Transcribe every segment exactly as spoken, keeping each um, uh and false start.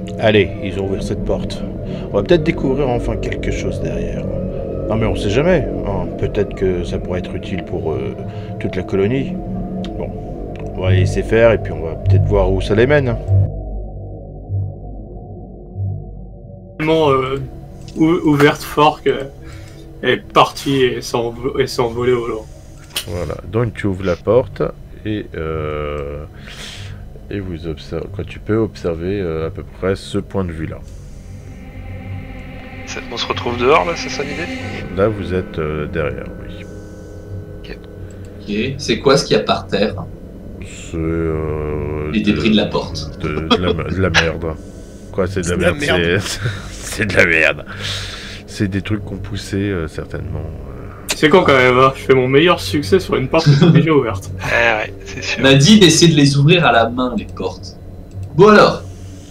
Allez, ils ont ouvert cette porte. On va peut-être découvrir enfin quelque chose derrière. Non mais on sait jamais. Hein. Peut-être que ça pourrait être utile pour euh, toute la colonie. Bon, on va les laisser faire et puis on va peut-être voir où ça les mène. Tellement euh, ou- ouverte fort qu'elle est partie et s'est envo- et s'est envolée au loin. Voilà, donc tu ouvres la porte et, euh, et vous observez, quoi, tu peux observer euh, à peu près ce point de vue là. On se retrouve dehors là, c'est ça l'idée? Là vous êtes euh, derrière, oui. Ok. C'est quoi ce qu'il y a par terre? C'est euh, Les débris de la porte. De, de, la, de la merde. Quoi, c'est de la merde, merde. c'est c'est de la merde. C'est des trucs qu'on poussait euh, certainement. C'est con quand même, hein. Je fais mon meilleur succès sur une porte qui est déjà ouverte. Ah ouais, c'est sûr. On a dit d'essayer de les ouvrir à la main, les portes. Bon alors.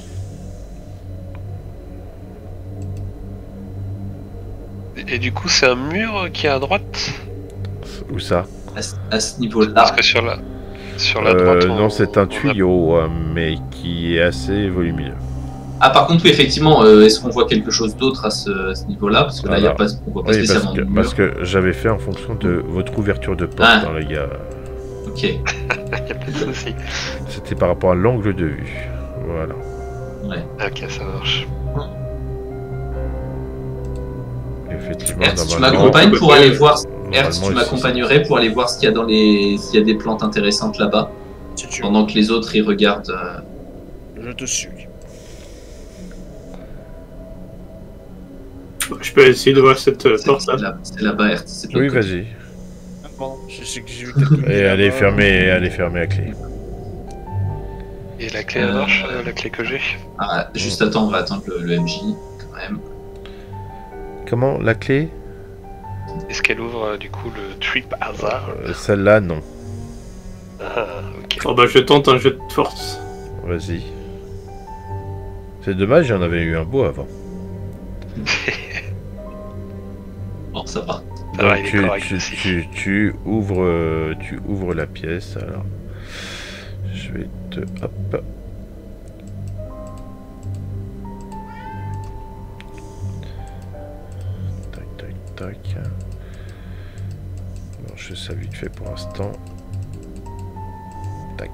Et, et du coup, c'est un mur qui est à droite? Où ça? À, ce- à ce niveau-là. Parce que sur la, sur la euh, droite, on, Non, c'est un on a- tuyau, euh, mais qui est assez volumineux. Ah par contre oui effectivement, euh, est-ce qu'on voit quelque chose d'autre à ce, à ce niveau-là? Parce que là il y a Alors, pas, on voit pas Oui, parce spécialement que, de mur. parce que j'avais fait en fonction de votre ouverture de porte, Ah. hein, les gars. Ok. y a pas de souci. C'était par rapport à l'angle de vue. Voilà. Ouais. Ok, ça marche. Effectivement, Hertz, tu normalement- m'accompagnes pour aller voir. normalement, Hertz, tu ici, m'accompagnerais pour aller voir ce qu'il y a dans les, s'il y a des plantes intéressantes là-bas, Si tu pendant que les autres ils regardent. euh, veux. Je te suis. Je peux essayer de voir cette euh, C'est porte là. c'est là- c'est là-bas, Hertz. C'est de Oui, l'autre côté. vas-y. Ah, pardon, je sais que j'ai vu quelques Et elle est fermée, elle est fermée à clé. Et la clé elle marche, euh, la clé que j'ai? Ah, juste attends, on va attendre le, le M J quand même. Comment? La clé? Est-ce qu'elle ouvre euh, du coup le trip hasard? Euh, Celle-là, non. Ah, ok. Oh bah je tente un jeu de force. Vas-y. C'est dommage, j'en avais eu un beau avant. Bon, ça va. Ça va, Donc il est tu, correct tu, aussi. tu, tu ouvres, euh, tu ouvres la pièce. Alors, je vais te, hop. Tac, tac, tac. Bon, je fais ça vite fait pour l'instant. Tac.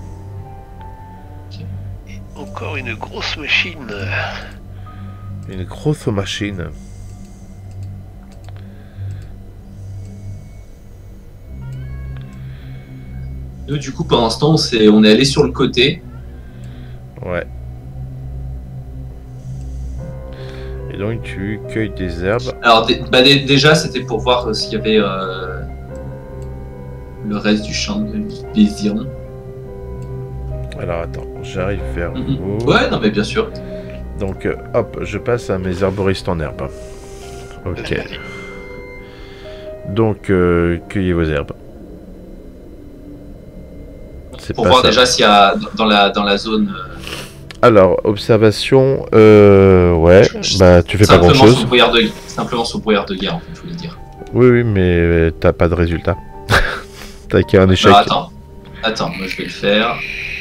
Encore une grosse machine. Une grosse machine. Nous, du coup, pendant ce temps, on, s'est- on est allé sur le côté. Ouais. Et donc tu cueilles des herbes. Alors, dé- bah, dé- déjà, c'était pour voir euh, s'il y avait euh, le reste du champ de vision. Alors attends, j'arrive vers Mhm. vous. Ouais, non, mais bien sûr. Donc euh, hop, je passe à mes herboristes en herbe. Ok. Vas-y. Donc euh, cueillez vos herbes. C'est Pour pas voir ça. déjà s'il y a dans la, dans la zone. euh, Alors observation, euh, ouais, bah tu fais pas grand simplement chose. sous brouillard de, simplement sous brouillard de guerre, en fait, je voulais dire. Oui, oui, mais euh, t'as pas de résultat. T'as qu'un échec. Alors, attends. Attends, moi je vais le faire.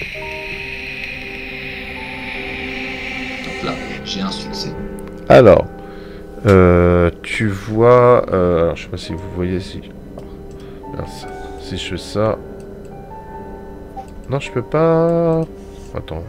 Donc là, j'ai un succès. Alors, euh, tu vois, euh, alors je sais pas si vous voyez si, mince, si je fais ça, non je peux pas, attends,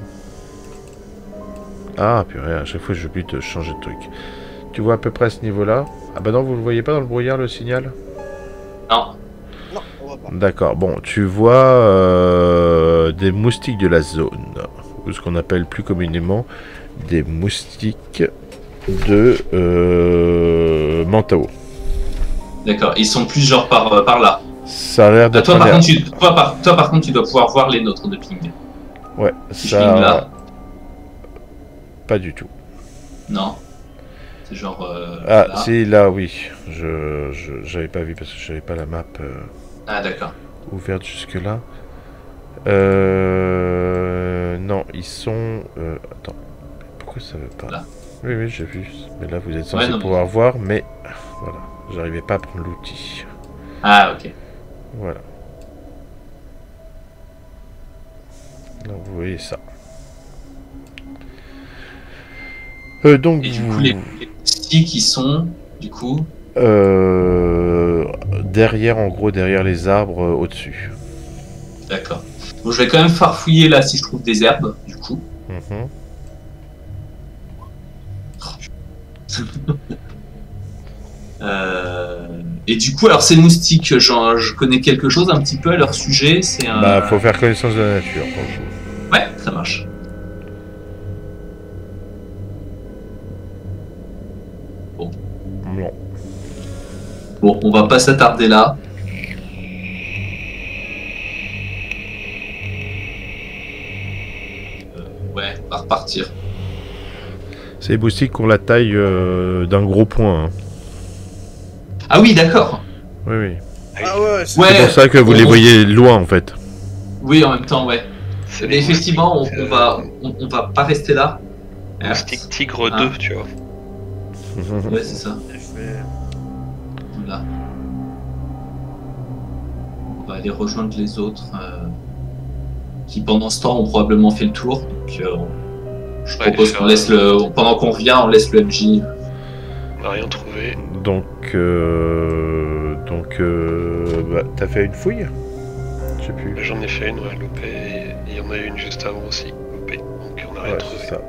ah purée, à chaque fois j'oublie de changer de truc. Tu vois à peu près à ce niveau-là? Ah bah non, vous le voyez pas dans le brouillard le signal? Non. Non, on va pas. D'accord, bon, tu vois euh, des moustiques de la zone, ou ce qu'on appelle plus communément des moustiques de euh, Mantao. D'accord, ils sont plus genre par, euh, par là. Ça a l'air Ah, d'être toi, un par air- contre, tu, toi, par, toi, par contre, tu dois pouvoir voir les nôtres de ping. Ouais, Si je ping ça... là. Pas du tout. Non. C'est genre. Euh, Ah, là. si, là, oui. Je je- j'avais pas vu parce que j'avais pas la map euh, Ah, d'accord. ouverte jusque-là. Euh... Non, ils sont... euh, Attends, pourquoi ça veut pas? Là. Oui, oui, j'ai vu. Mais là, vous êtes censé Ouais, non, mais- pouvoir voir, mais... Voilà, j'arrivais pas à prendre l'outil. Ah, ok. Voilà. Donc, vous voyez ça. Euh, donc, Et du vous- coup, les, les moustiques qui sont, du coup, euh, derrière, en gros, derrière les arbres euh, au-dessus. d'accord. Bon, je vais quand même farfouiller là si je trouve des herbes, du coup. Mhm. Euh, et du coup, alors ces moustiques, genre, je connais quelque chose un petit peu à leur sujet. C'est un. Bah, faut faire connaissance de la nature. pour le coup. Ouais, ça marche. Bon. Bon, on va pas s'attarder là. Euh, ouais, on va repartir. C'est des moustiques qui ont la taille euh, d'un gros point. hein. Ah oui, d'accord. Oui, oui. Ah ouais, c'est Ouais. C'est pour ça que vous on- les voyez loin, en fait. Oui, en même temps, ouais. C'est Mais les effectivement, on, moustiques, on euh, va, on, on va pas rester là. Moustique Tigre Ah. deux, tu vois. Ouais, c'est ça. fait. Voilà. On va aller rejoindre les autres euh, qui, pendant ce temps, ont probablement fait le tour. Donc, euh, je Ouais, propose faire qu'on laisse le. Pendant qu'on revient, on laisse le M J. On n'a rien trouvé. Donc, euh, donc, euh, bah, t'as fait une fouille? Je sais plus. J'en ai fait une, ouais, loupée. Et il y en a eu une juste avant aussi, loupée. Donc on n'a rien Ouais, trouvé. c'est ça.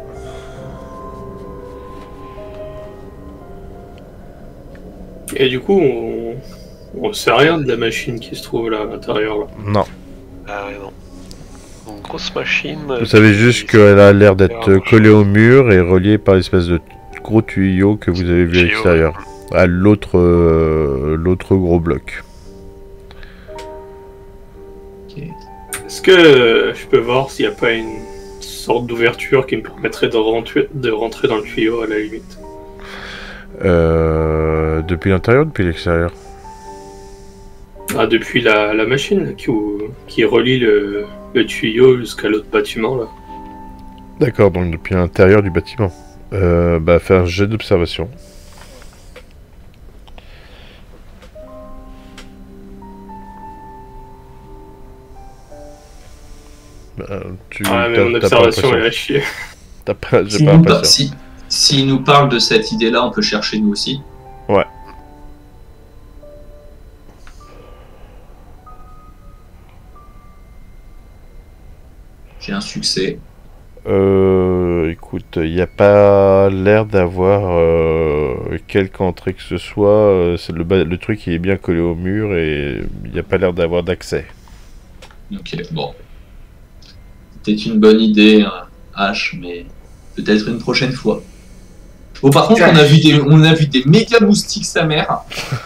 Et du coup, on, on sait rien de la machine qui se trouve là à l'intérieur. Là. Non. Ah ouais, non. Donc grosse machine. Vous savez juste qu'elle a l'air d'être collée au mur et reliée par l'espèce de gros tuyau que vous avez vu à Tuyau, l'extérieur. À l'autre euh, l'autre gros bloc. Est-ce que euh, je peux voir s'il n'y a pas une sorte d'ouverture qui me permettrait de rentrer, de rentrer dans le tuyau à la limite? Euh, depuis l'intérieur ou depuis l'extérieur? Ah, depuis la, la machine là, qui, qui relie le, le tuyau jusqu'à l'autre bâtiment là. D'accord, donc depuis l'intérieur du bâtiment. Euh, bah, faire un jet d'observation. Bah, tu Ah, mais t'as- mon t'as pas observation est l'impression. à chier. T'as pas, j'ai S'il pas nous, par- l'impression. si, s'il nous parle de cette idée-là, on peut chercher nous aussi. Ouais. J'ai un succès. Euh, écoute, il n'y a pas l'air d'avoir euh, quelque entrée que ce soit. euh, c'est le, ba- le truc qui est bien collé au mur et il n'y a pas l'air d'avoir d'accès. Ok, bon. C'était une bonne idée, hein, H, mais peut-être une prochaine fois. Bon, par contre, on a vu des, on a vu des méga moustiques, sa mère.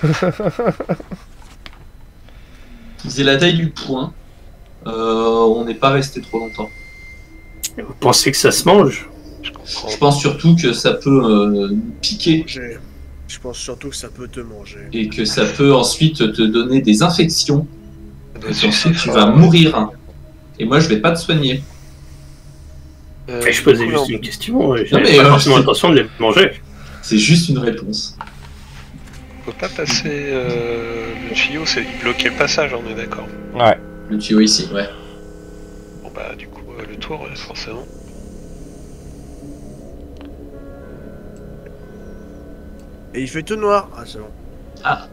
Qui faisaient la taille du poing. Euh, on n'est pas resté trop longtemps. Vous pensez que ça se mange? Je comprends. Je pense surtout que ça peut euh, nous piquer Manger. Je pense surtout que ça peut te manger. et que ça peut ensuite te donner des infections. Ça doit Et sucer ensuite, tu fort, vas ouais. mourir. Et moi, je vais pas te soigner. Euh, Et je du posais coup, juste là, une question, et Non, mais, j'avais pas euh, forcément c'est- l'intention de les manger. C'est juste une réponse. On peut pas passer euh, le tuyau, c'est bloquer le passage, on est d'accord. Ouais. Le tuyau ici, ouais. Bon bah du coup euh, le tour ouais, forcément. Et il fait tout noir. Ah, c'est bon. Ah,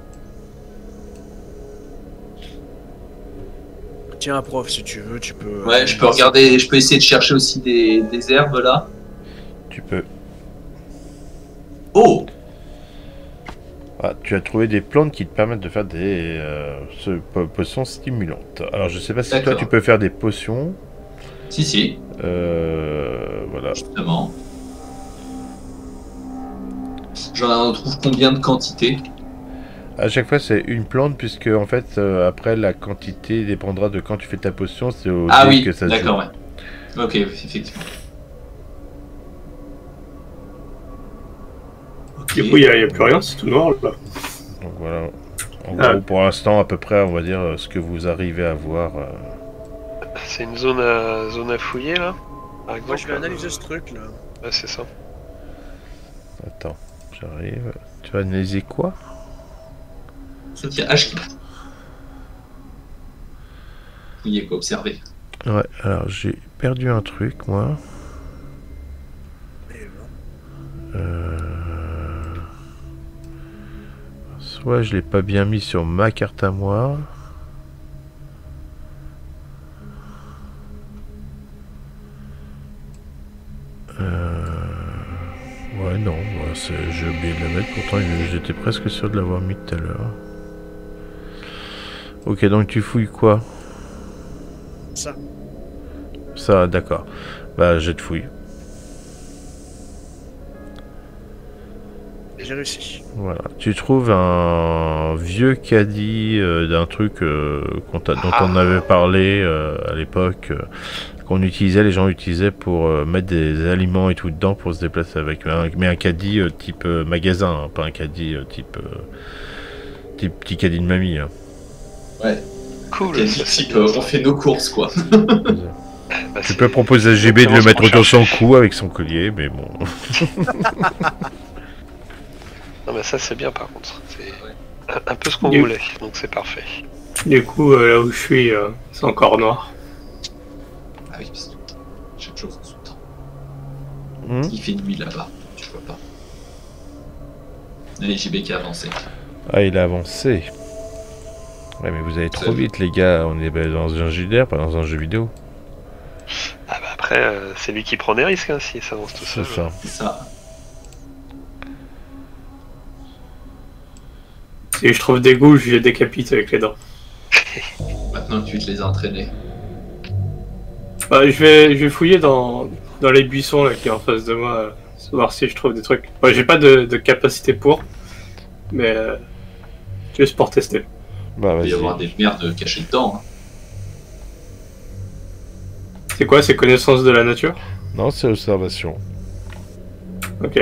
Tiens, prof, si tu veux, tu peux. ouais, je peux regarder, je peux essayer de chercher aussi des, des herbes là. Tu peux. Oh! Ah, tu as trouvé des plantes qui te permettent de faire des euh, ce- po- potions stimulantes. Alors, je sais pas si toi D'accord. tu peux faire des potions. Si, si, Euh, voilà. justement. J'en trouve combien de quantité? À chaque fois, c'est une plante, puisque en fait, euh, après, la quantité dépendra de quand tu fais ta potion. C'est au Ah dé oui, que ça se d'accord, joue. ouais. Ok, effectivement. Ok. Du coup, il n'y a, il y a plus rien, c'est tout noir là. Donc voilà. En Ah. gros, pour l'instant, à peu près, on va dire euh, ce que vous arrivez à voir. euh. C'est une zone à zone à fouiller là par exemple. Moi, je vais analyser ce truc là. Ouais c'est ça. Attends, j'arrive. Tu vas analyser quoi? Il y a H qui. Fouiller quoi, observer. Ouais, alors j'ai perdu un truc, moi. Et ben, Soit je l'ai pas bien mis sur ma carte à moi. Euh... Ouais, non, ouais, j'ai oublié de la mettre. Pourtant, j'étais presque sûr de l'avoir mis tout à l'heure. Ok, donc tu fouilles quoi? Ça. Ça, d'accord. Bah, j'ai de fouille. J'ai réussi. Voilà. Tu trouves un vieux caddie euh, d'un truc euh, qu'on t'a- dont on avait parlé euh, à l'époque, euh, qu'on utilisait, les gens utilisaient pour euh, mettre des aliments et tout dedans pour se déplacer avec. Mais un, mais un caddie euh, type euh, magasin, hein, pas un caddie euh, type, euh, type petit caddie de mamie. Hein. Ouais. Cool. Quel ça, type, c'est bien, euh, ça. on fait nos courses, quoi. Bah, Tu c'est- peux proposer à G B de le Commence mettre mon autour de son chef. cou avec son collier, mais bon. Non, mais ça, c'est bien par contre. C'est un, un peu ce qu'on Du- voulait, donc c'est parfait. Du coup, euh, là où je suis, euh, c'est encore noir. Ah oui, parce que chaque chose en son temps. Hmm. Il fait nuit là-bas, tu vois pas. Allez, J B qui a avancé. Ah, il a avancé. Ouais, mais vous allez trop C'est- vite, les gars. On est bah, dans un jeu d'air, pas dans un jeu vidéo. Ah bah après, euh, c'est lui qui prend des risques hein, s'il s'avance tout C'est seul. ça. C'est ça. Si je trouve des goûts, je les décapite avec les dents. Maintenant que tu te les as entraînés. Bah, je vais, je vais fouiller dans, dans les buissons là, qui est en face de moi, euh, voir si je trouve des trucs. Ouais, j'ai pas de, de capacité pour, mais euh, juste pour tester. Bah, Il va y vas-y. avoir des merdes cachées dedans. Hein. C'est quoi, ces connaissances de la nature? Non, c'est observation. Ok.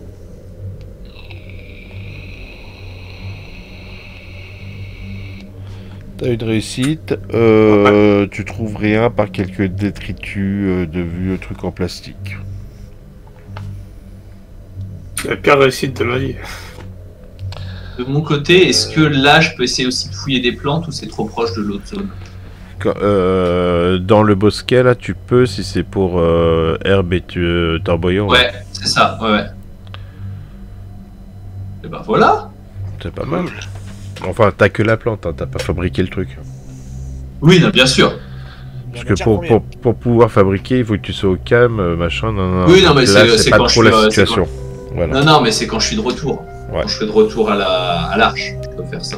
T'as une réussite. Euh, tu trouves rien par quelques détritus euh, de vieux trucs en plastique. C'est la pire réussite de ma vie. De mon côté, est-ce que là, je peux essayer aussi de fouiller des plantes ou c'est trop proche de l'autre zone? Quand- euh, dans le bosquet, là, tu peux, si c'est pour euh, herbe et tu, euh, torboyant. Ouais, c'est ça, ouais, ouais. Et ben voilà. C'est pas mal. Enfin, t'as que la plante, hein, t'as pas fabriqué le truc. Oui, non, bien sûr. Parce que pour, pour, pour pouvoir fabriquer, il faut que tu sois au calme, euh, machin. Non, non, Oui, non, donc mais là, c'est- c'est pas quand trop je la suis, euh, c'est situation. Voilà. Non, non, mais c'est quand je suis de retour. Ouais. Quand je suis de retour à la à l'arche, je peux faire ça.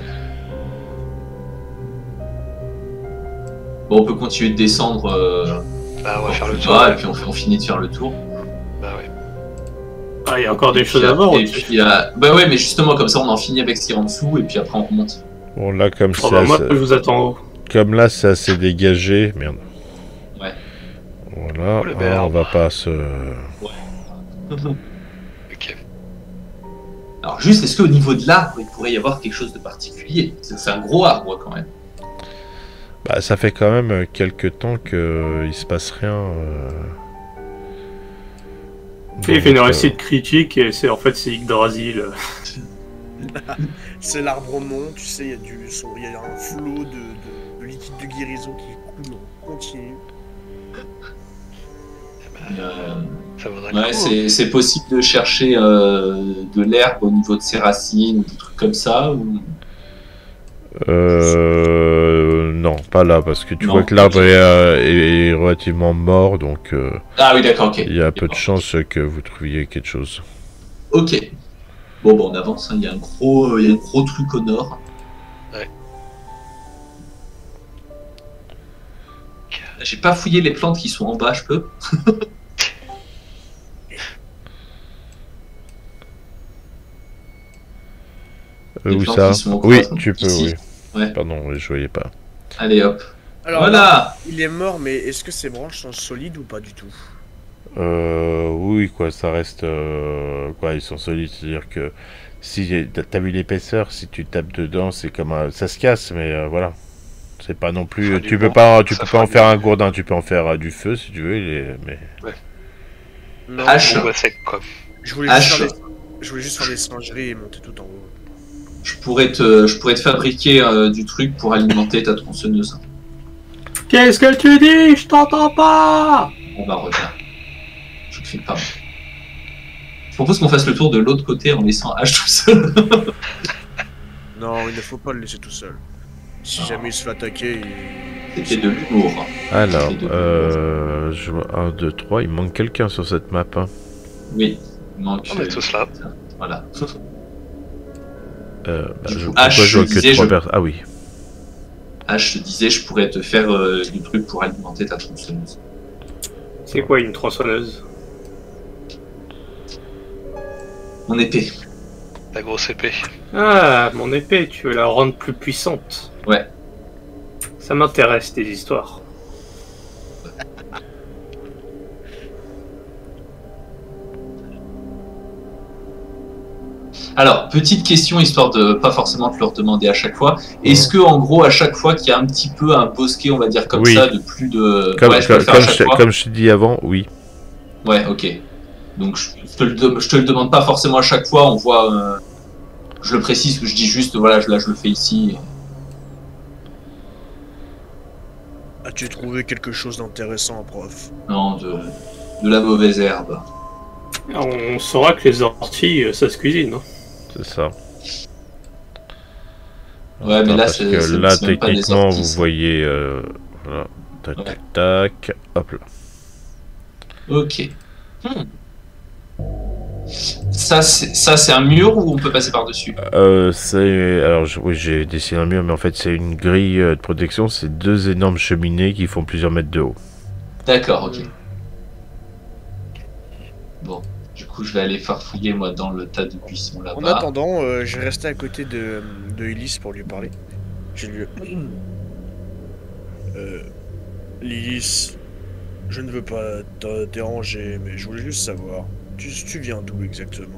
Bon, on peut continuer de descendre. Euh, Bah, on va faire le plus tour. bas, ouais. et puis on, fait- on finit de faire le tour. Bah ouais. Ah, il y a encore des Et choses puis, à voir. Et au-dessus. puis, euh, bah ouais, mais justement, comme ça, on en finit avec ce qui est en dessous, et puis après, on remonte. Bon, là, comme Oh, c'est bah, moi, assez- je vous attends en haut. comme là, c'est assez dégagé. Merde. Ouais. Voilà, Oh, le ah, merde. on va pas se. Ok. Alors, juste, est-ce qu'au niveau de l'arbre, il pourrait y avoir quelque chose de particulier? C'est c'est un gros arbre, quand même. Bah, ça fait quand même euh, quelques temps que euh, il se passe rien. euh. Il fait une Donc, euh, réussite critique et c'est en fait c'est Yggdrasil. C'est l'arbre non, tu sais, il y a du son, il y a un flot de, de, de liquide de guérison qui coule en continu. Euh, Ça vaudrait ouais, le coup. c'est c'est possible de chercher euh, de l'herbe au niveau de ses racines, ou des trucs comme ça, ou... Euh, non, pas là, parce que tu Non, vois que l'arbre ok. est, euh, est relativement mort, donc euh, Ah oui, d'accord, ok. il y a peu de D'accord. chances que vous trouviez quelque chose. Ok. Bon, bah, on avance, hein. Il y a un gros, il y a un gros truc au nord. Ouais. J'ai pas fouillé les plantes qui sont en bas, je peux? Euh, Les où plantes ça? qui sont au Oui, croisement. tu peux, Ici. oui. Ouais. Pardon, oui, je voyais pas. Allez, hop. Alors, Voilà. il est mort, mais est-ce que ses branches sont solides ou pas du tout? Euh, oui, quoi, ça reste... euh, quoi, ils sont solides, c'est-à-dire que si t'as vu l'épaisseur, si tu tapes dedans, c'est comme un... ça se casse, mais euh, voilà. C'est pas non Ça plus... fera Tu du peux bon. pas, tu Ça peux pas fera en du faire bon. un gourdin, tu peux en faire euh, du feu si tu veux, il est- mais... Non, Hache. Bon, bah, sec, quoi. je voulais, Hache. juste faire des... je voulais juste faire des singeries et monter tout en haut. Je pourrais te, je pourrais te fabriquer euh, du truc pour alimenter ta tronçonneuse. Qu'est-ce que tu dis? Je t'entends pas! On va revenir. Je te fais pas. Je propose qu'on fasse le tour de l'autre côté en laissant H tout seul. Non, il ne faut pas le laisser tout seul. Si jamais il se fait attaquer, il... C'était de l'humour. Alors, C'était de euh, je vois un, deux, trois, il manque quelqu'un sur cette map. Hein. Oui, il manque. On est tous là. Voilà. Euh, bah, Du je, coup, pourquoi H, je vois je que disais, trois je- personnes. Ah oui. Ah, je te disais, je pourrais te faire euh, du truc pour alimenter ta tronçonneuse. C'est quoi une tronçonneuse? Mon épée. La grosse épée. Ah, mon épée, tu veux la rendre plus puissante? Ouais. Ça m'intéresse, tes histoires. Alors, petite question, histoire de pas forcément te le redemander à chaque fois. Est-ce que, en gros, à chaque fois qu'il y a un petit peu un bosquet, on va dire comme Oui. ça, de plus de... Comme, ouais, je peux comme, le faire comme à chaque je, fois. comme je t'ai dit avant, oui. Ouais, ok. Donc, je, je te le de- je te le demande pas forcément à chaque fois, on voit... euh, je le précise, que je dis juste, voilà, je- là, je le fais ici. As-tu trouvé quelque chose d'intéressant, prof? Non, de, de la mauvaise herbe. On saura que les orties, euh, ça se cuisine. Hein. C'est ça. Ouais, mais là, parce c'est- que c'est- là, c'est même pas des techniquement, orties, vous ça. voyez... Euh, voilà. Tac, Ouais. tac, tac. Hop là. Ok. Hmm. Ça, c'est ça, c'est un mur ou on peut passer par-dessus? Euh, c'est... Alors, je- oui, j'ai dessiné un mur, mais en fait, c'est une grille euh, de protection. C'est deux énormes cheminées qui font plusieurs mètres de haut. D'accord, ok. Bon, du coup, je vais aller farfouiller, moi, dans le tas de buissons En là-bas. attendant, euh, je vais rester à côté de, de Ulysse pour lui parler. Je lui... Euh... Lys, je ne veux pas te déranger, mais je voulais juste savoir, tu, tu viens d'où exactement?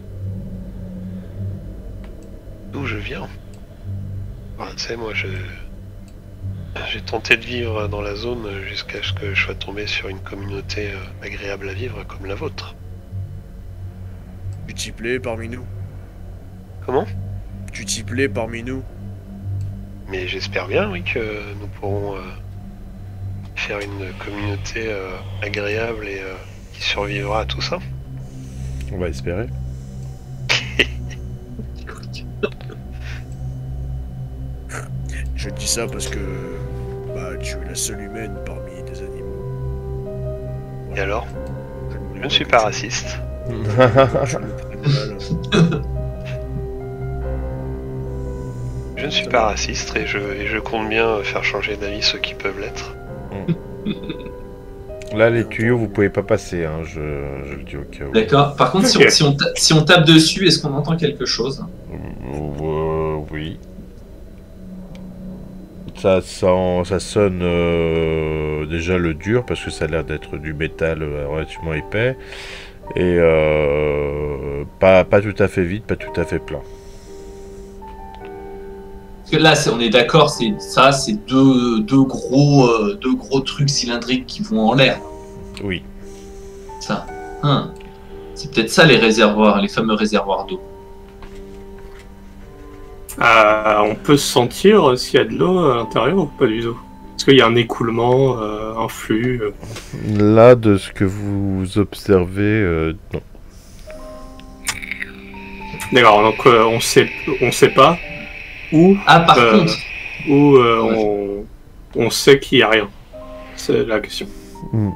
D'où je viens. Enfin, tu sais, moi, je... J'ai tenté de vivre dans la zone jusqu'à ce que je sois tombé sur une communauté euh, agréable à vivre comme la vôtre. Tu t'y plais parmi nous? Comment? Tu t'y plais parmi nous? Mais j'espère bien, oui, que nous pourrons euh, faire une communauté euh, agréable et euh, qui survivra à tout ça. On va espérer. Je dis ça parce que bah, tu es la seule humaine parmi des animaux. Et alors? Je ne, voulais Je ne suis que pas tu- raciste. tu le prennes mal. Je ne suis pas raciste et je, et je compte bien faire changer d'avis ceux qui peuvent l'être. Là, les tuyaux, vous pouvez pas passer, hein, je, je le dis au cas où. D'accord. Par contre, si, Ok. on, si, on ta- si on tape dessus, est-ce qu'on entend quelque chose? Euh, oui. Ça, sent, ça sonne euh, déjà le dur, parce que ça a l'air d'être du métal euh, relativement épais. Et euh, pas, pas tout à fait vide, pas tout à fait plein. Parce que là, c'est- on est d'accord, c'est ça, c'est deux, deux gros, euh, deux gros trucs cylindriques qui vont en l'air. Oui. Ça. Hein. C'est peut-être ça les réservoirs, les fameux réservoirs d'eau. Ah, on peut sentir s'il y a de l'eau à l'intérieur ou pas du tout? Est-ce qu'il y a un écoulement, euh, un flux euh, Là, de ce que vous observez, euh, non. D'accord, donc euh, on sait, on sait pas où, Ah, par Euh, contre, où euh, Ouais. on, on sait qu'il y a rien. C'est la question. Hmm.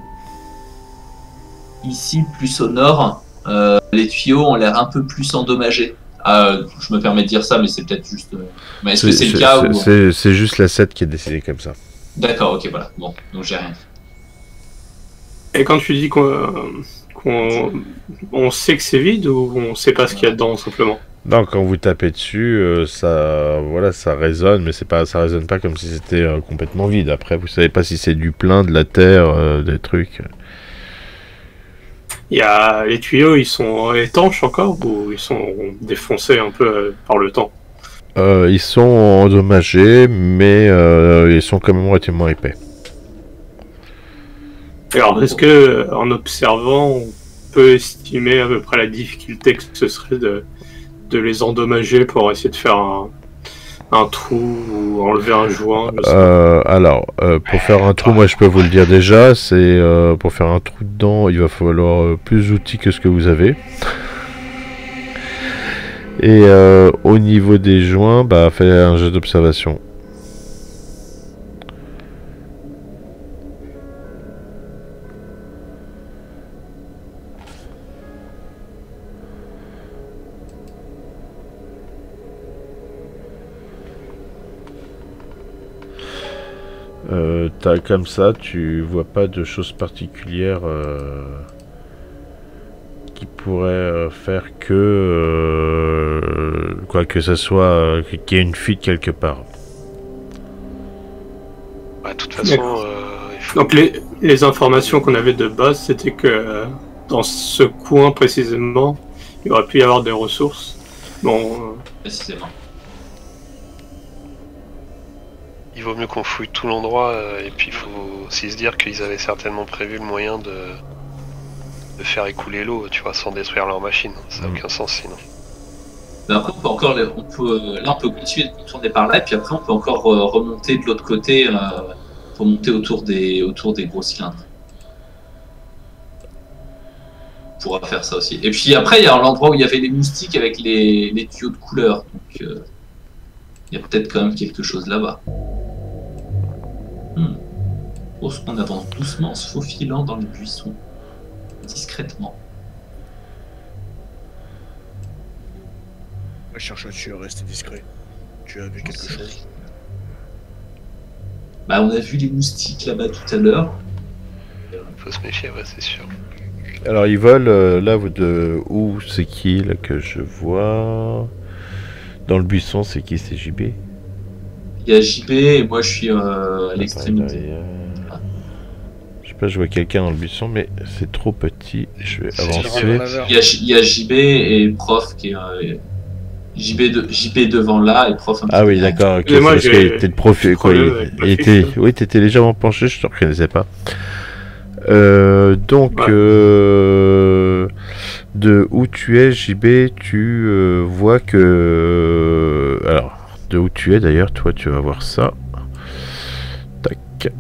ici, plus au nord, euh, les tuyaux ont l'air un peu plus endommagés. Ah, je me permets de dire ça, mais c'est peut-être juste. euh, Mais est-ce que c'est le cas c'est- ou... c'est- c'est juste la sept qui est décidée comme ça. D'accord, ok, voilà. Bon, donc j'ai rien. Et quand tu dis qu'on qu'on on sait que c'est vide ou on sait pas ce qu'il y a dedans simplement? Non, quand vous tapez dessus, euh, ça, voilà, ça résonne, mais c'est pas, ça résonne pas comme si c'était euh, complètement vide. Après, vous savez pas si c'est du plein, de la terre, euh, des trucs. Il y a les tuyaux, ils sont étanches encore ou ils sont défoncés un peu euh, par le temps? Euh, ils sont endommagés, mais euh, ils sont quand même relativement épais. Alors, est-ce que en observant, on peut estimer à peu près la difficulté que ce serait de, de les endommager pour essayer de faire un, un trou ou enlever un joint? Je sais pas. Euh, alors, euh, pour faire un trou, moi je peux vous le dire déjà, c'est euh, pour faire un trou dedans, il va falloir euh, plus d'outils que ce que vous avez. Et euh, au niveau des joints, bah fais un jeu d'observation. Euh, t'as comme ça, tu vois pas de choses particulières euh, qui pourraient euh, faire que euh, quoi que ça soit euh, qu'il y ait une fuite quelque part. Bah, de toute façon, euh, il faut... Donc les, les informations qu'on avait de base, c'était que euh, dans ce coin précisément, il aurait pu y avoir des ressources. Bon, euh, Précisément. il vaut mieux qu'on fouille tout l'endroit, euh, et puis il faut aussi se dire qu'ils avaient certainement prévu le moyen de, de faire écouler l'eau, tu vois, sans détruire leur machine. Ça n'a Mm. aucun sens sinon. Mais après, on peut encore, les- on peut, là, on peut continuer de contourner par là, et puis après, on peut encore euh, remonter de l'autre côté, euh, remonter autour des, autour des gros cylindres. On pourra faire ça aussi. Et puis après, il y a l'endroit où il y avait les moustiques avec les, les tuyaux de couleur. Donc, euh, il y a peut-être quand même quelque chose là-bas. Hmm. On avance doucement, en se faufilant dans les buissons, discrètement. Moi, je cherche là-dessus à rester discret. Tu as vu quelque chose? Bah, on a vu les moustiques là-bas tout à l'heure. Faut se méfier, ouais, c'est sûr. Alors ils volent euh, là de où c'est qui là que je vois dans le buisson, c'est qui? C'est J B? Il y a J B et moi je suis euh, à l'extrémité. Derrière. Je sais pas, je vois quelqu'un dans le buisson, mais c'est trop petit. Je vais C'est avancer. le Il y, a, J- il y a J B et Prof qui est. Euh, J B, de, J B devant là et Prof un petit Ah peu oui, derrière. d'accord. Ok, Mais moi, c'est parce j'ai- qu'il était de profil. Quoi, problème il, avec il ma était, fiche. oui, t'étais légèrement penché, je te reconnaissais pas. Euh, donc, Ouais. euh, de où tu es, J B, tu euh, vois que. Alors, de où tu es d'ailleurs, toi, tu vas voir ça. Tac.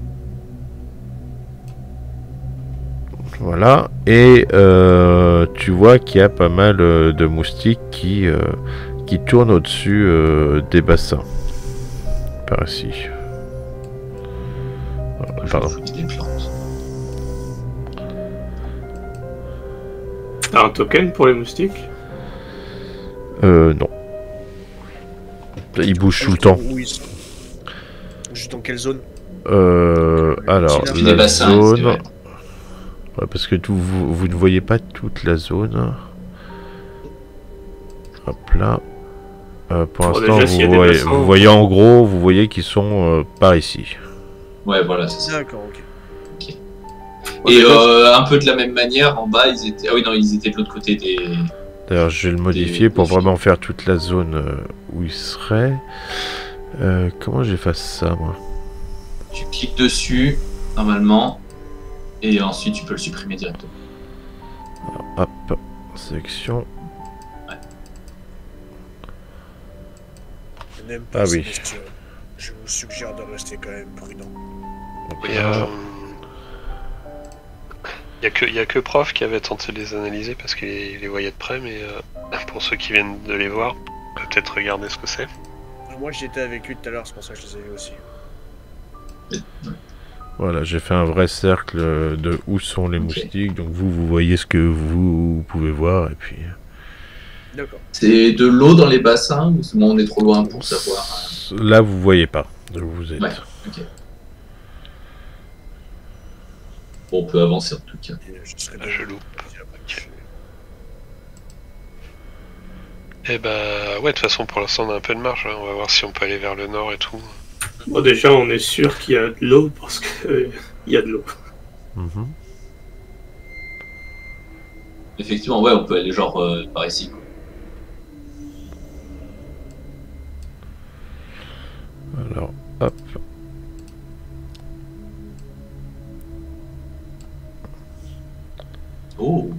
Voilà. Et euh, tu vois qu'il y a pas mal euh, de moustiques qui, euh, qui tournent au-dessus euh, des bassins. Par ici. Voilà, Je pardon. fous des plantes. t'as un token pour les moustiques? Euh, non. Ils bougent tout le temps. Où ils sont? Juste dans quelle zone? Euh, alors, Au-dessus des la bassins, c'est zone... vrai. Ouais, parce que tout, vous, vous ne voyez pas toute la zone. Hop là. Euh, pour Bon, l'instant, déjà, s'il y a vous, des voyez- bassins, vous voyez en gros, vous voyez qu'ils sont euh, par ici. Ouais, voilà, c'est ça. D'accord, ok. Bon, Et déjà, euh, un peu de la même manière, en bas, ils étaient. Ah oui, non, ils étaient de l'autre côté des. D'ailleurs, je vais le modifier Des- pour des vraiment faire toute la zone euh, où il serait. Euh, comment j'efface ça, moi? Tu cliques dessus, normalement, et ensuite tu peux le supprimer directement. Hop, sélection. Je n'aime pas Ah ces oui. bestioles. Je vous suggère de rester quand même prudent. Hop Il y là. a, il y a que, il y a que Prof qui avait tenté de les analyser parce qu'il les voyait de près, mais euh, pour ceux qui viennent de les voir, on peut peut-être regarder ce que c'est. Moi j'étais avec lui tout à l'heure, c'est pour ça que je les ai vus aussi. Voilà, j'ai fait un vrai cercle de où sont les Ok. moustiques. Donc vous, vous voyez ce que vous pouvez voir. Et puis... D'accord. C'est de l'eau dans les bassins ou sinon on est trop loin pour savoir. Là, vous voyez pas de où vous êtes. Ouais, ok. Bon, on peut avancer en tout cas. Et je serai Ah, je loupe. après. Eh bah ouais, de toute façon pour l'instant on a un peu de marge, hein. On va voir si on peut aller vers le nord et tout. bon, déjà, on est sûr qu'il y a de l'eau parce que euh, il y a de l'eau. Mhm. Effectivement, ouais, on peut aller genre euh, par ici. Quoi. Alors, hop. Oh,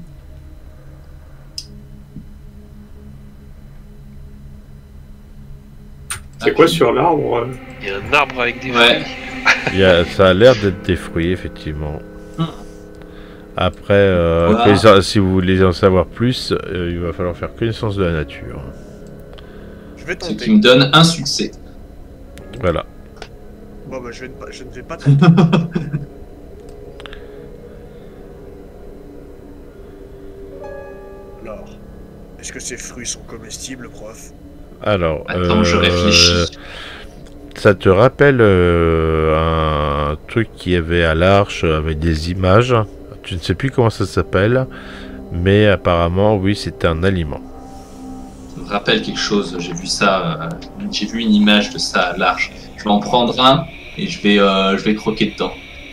C'est quoi sur l'arbre? euh Il y a un arbre avec des Ouais. fruits. Il y a, ça a l'air d'être des fruits, effectivement. Hmm. Après, euh, Voilà. connaissance- si vous voulez en savoir plus, euh, il va falloir faire connaissance de la nature. Je vais Ce tenter. qui me donne un succès. Voilà. Bon, bah, je, vais ne pas- je ne vais pas tenter. Alors, est-ce que ces fruits sont comestibles, prof? Alors, Attends, je euh, réfléchis. ça te rappelle euh, un truc qu'il y avait à l'Arche avec des images. Tu ne sais plus comment ça s'appelle, mais apparemment, oui, c'était un aliment. Ça me rappelle quelque chose. J'ai vu ça. euh, J'ai vu une image de ça à l'arche. Je vais en prendre un et je vais, euh, je vais croquer dedans.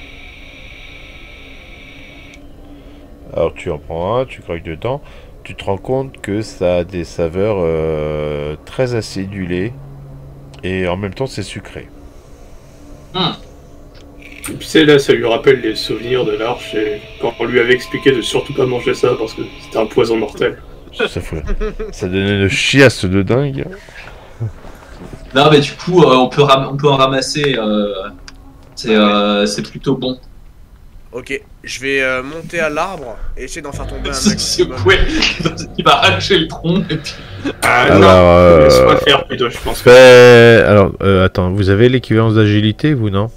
Alors, tu en prends un, tu croques dedans. Tu te rends compte que ça a des saveurs euh, très acidulées et en même temps, c'est sucré. Hum. Et puis c'est là, ça lui rappelle les souvenirs de l'arche et quand on lui avait expliqué de surtout pas manger ça parce que c'était un poison mortel. Ça, faut- ça donnait une chiasse de dingue. Non, mais du coup, euh, on, peut ram- on peut en ramasser. euh, C'est euh, c'est plutôt bon. Ok, je vais euh, monter à l'arbre et essayer d'en faire tomber un Se maximum. secouer. Il va arracher le tronc et puis. Ah Alors, non, euh, laisse-moi le faire plutôt, je pense. Fais... Alors, euh, attends, vous avez l'équivalence d'agilité, vous, non?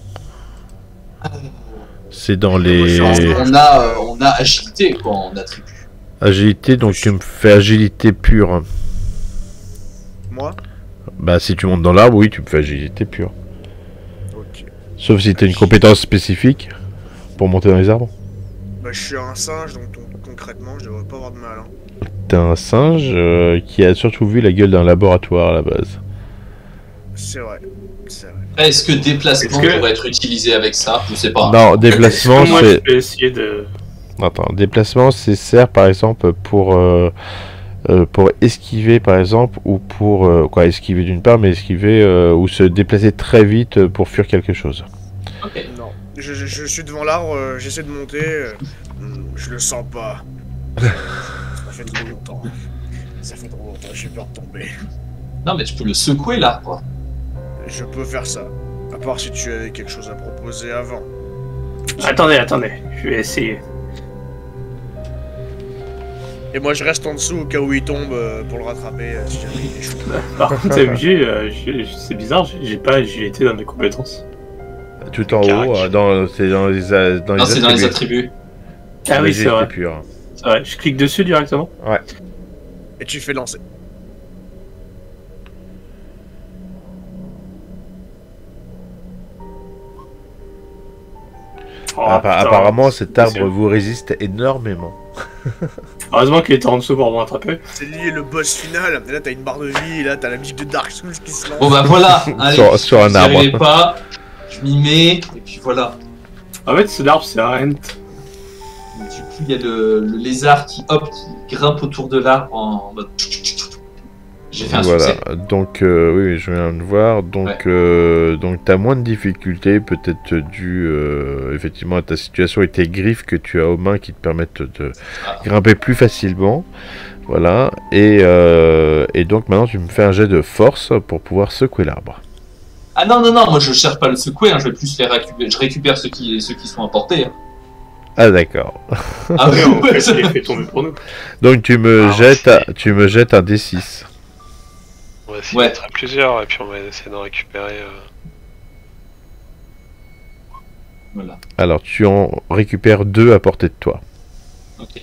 C'est dans les... On a, euh, on a agilité, quoi, en attribut. Agilité, donc tu me fais agilité pure. Moi? Bah, si tu montes dans l'arbre, oui, tu me fais agilité pure. Ok. Sauf si tu as une compétence spécifique pour monter dans les arbres. Bah, je suis un singe, donc ton- concrètement, je devrais pas avoir de mal. Hein. T'es un singe euh, qui a surtout vu la gueule d'un laboratoire à la base. C'est vrai. C'est vrai. Est-ce que déplacement Est-ce que- pourrait être utilisé avec ça? Je sais pas. Non, déplacement, Moi, c'est... je vais essayer de. Attends, déplacement, c'est sert par exemple pour euh, euh, pour esquiver par exemple ou pour euh, quoi esquiver d'une part, mais esquiver euh, ou se déplacer très vite euh, pour fuir quelque chose. Ok. Non. Je, je- je suis devant l'arbre, euh, j'essaie de monter. euh, hmm, je le sens pas. Ça fait trop longtemps. Ça fait trop longtemps, j'ai peur de tomber. Non, mais tu peux le secouer là, quoi. Je peux faire ça. À part si tu avais quelque chose à proposer avant. Attendez, attendez, je vais essayer. Et moi je reste en dessous au cas où il tombe euh, pour le rattraper euh, si jamais il échoue. Par contre, t'as vu, euh, j'ai- c'est bizarre, j'ai j'ai pas agilité dans mes compétences. Tout en Carac. haut, euh, dans c'est dans les a- dans Non, les c'est dans les attributs. attributs. Ah oui, c'est Agilité vrai. pure. C'est vrai. Je clique dessus directement. Et tu fais lancer. Oh, Appa- putain. apparemment, cet arbre Monsieur. vous résiste énormément. Heureusement qu'il était en dessous pour me rattraper. C'est lié le boss final. Et là t'as une barre de vie, et là t'as la musique de Dark Souls qui se lance. Bon, bah voilà. Allez, Sur- sur un vous y arbre. arrivez pas. Je m'y mets, et puis voilà. En fait, ce arbre, c'est un rent. Du coup, il y a le, le lézard qui, hop, qui grimpe autour de l'arbre en mode. J'ai fait un Voilà, succès. donc euh, oui, je viens de voir. Donc, Ouais. euh, donc tu as moins de difficultés, peut-être dû euh, effectivement à ta situation et tes griffes que tu as aux mains qui te permettent de Ah. grimper plus facilement. Voilà, et, euh, et donc maintenant tu me fais un jet de force pour pouvoir secouer l'arbre. Ah non, non, non, moi je cherche pas à le secouer, hein, je vais plus les récupérer. Je récupère ceux qui, ceux qui sont apportés. Hein. Ah d'accord. Ah Ouais, en ouais, fait, il est fait tomber pour nous. Donc tu me Ah, jettes, ouais, à- tu me jettes un D six. On va essayer Ouais. d'être à plusieurs et puis on va essayer d'en récupérer. euh, Voilà, Alors tu en récupères deux à portée de toi. ok.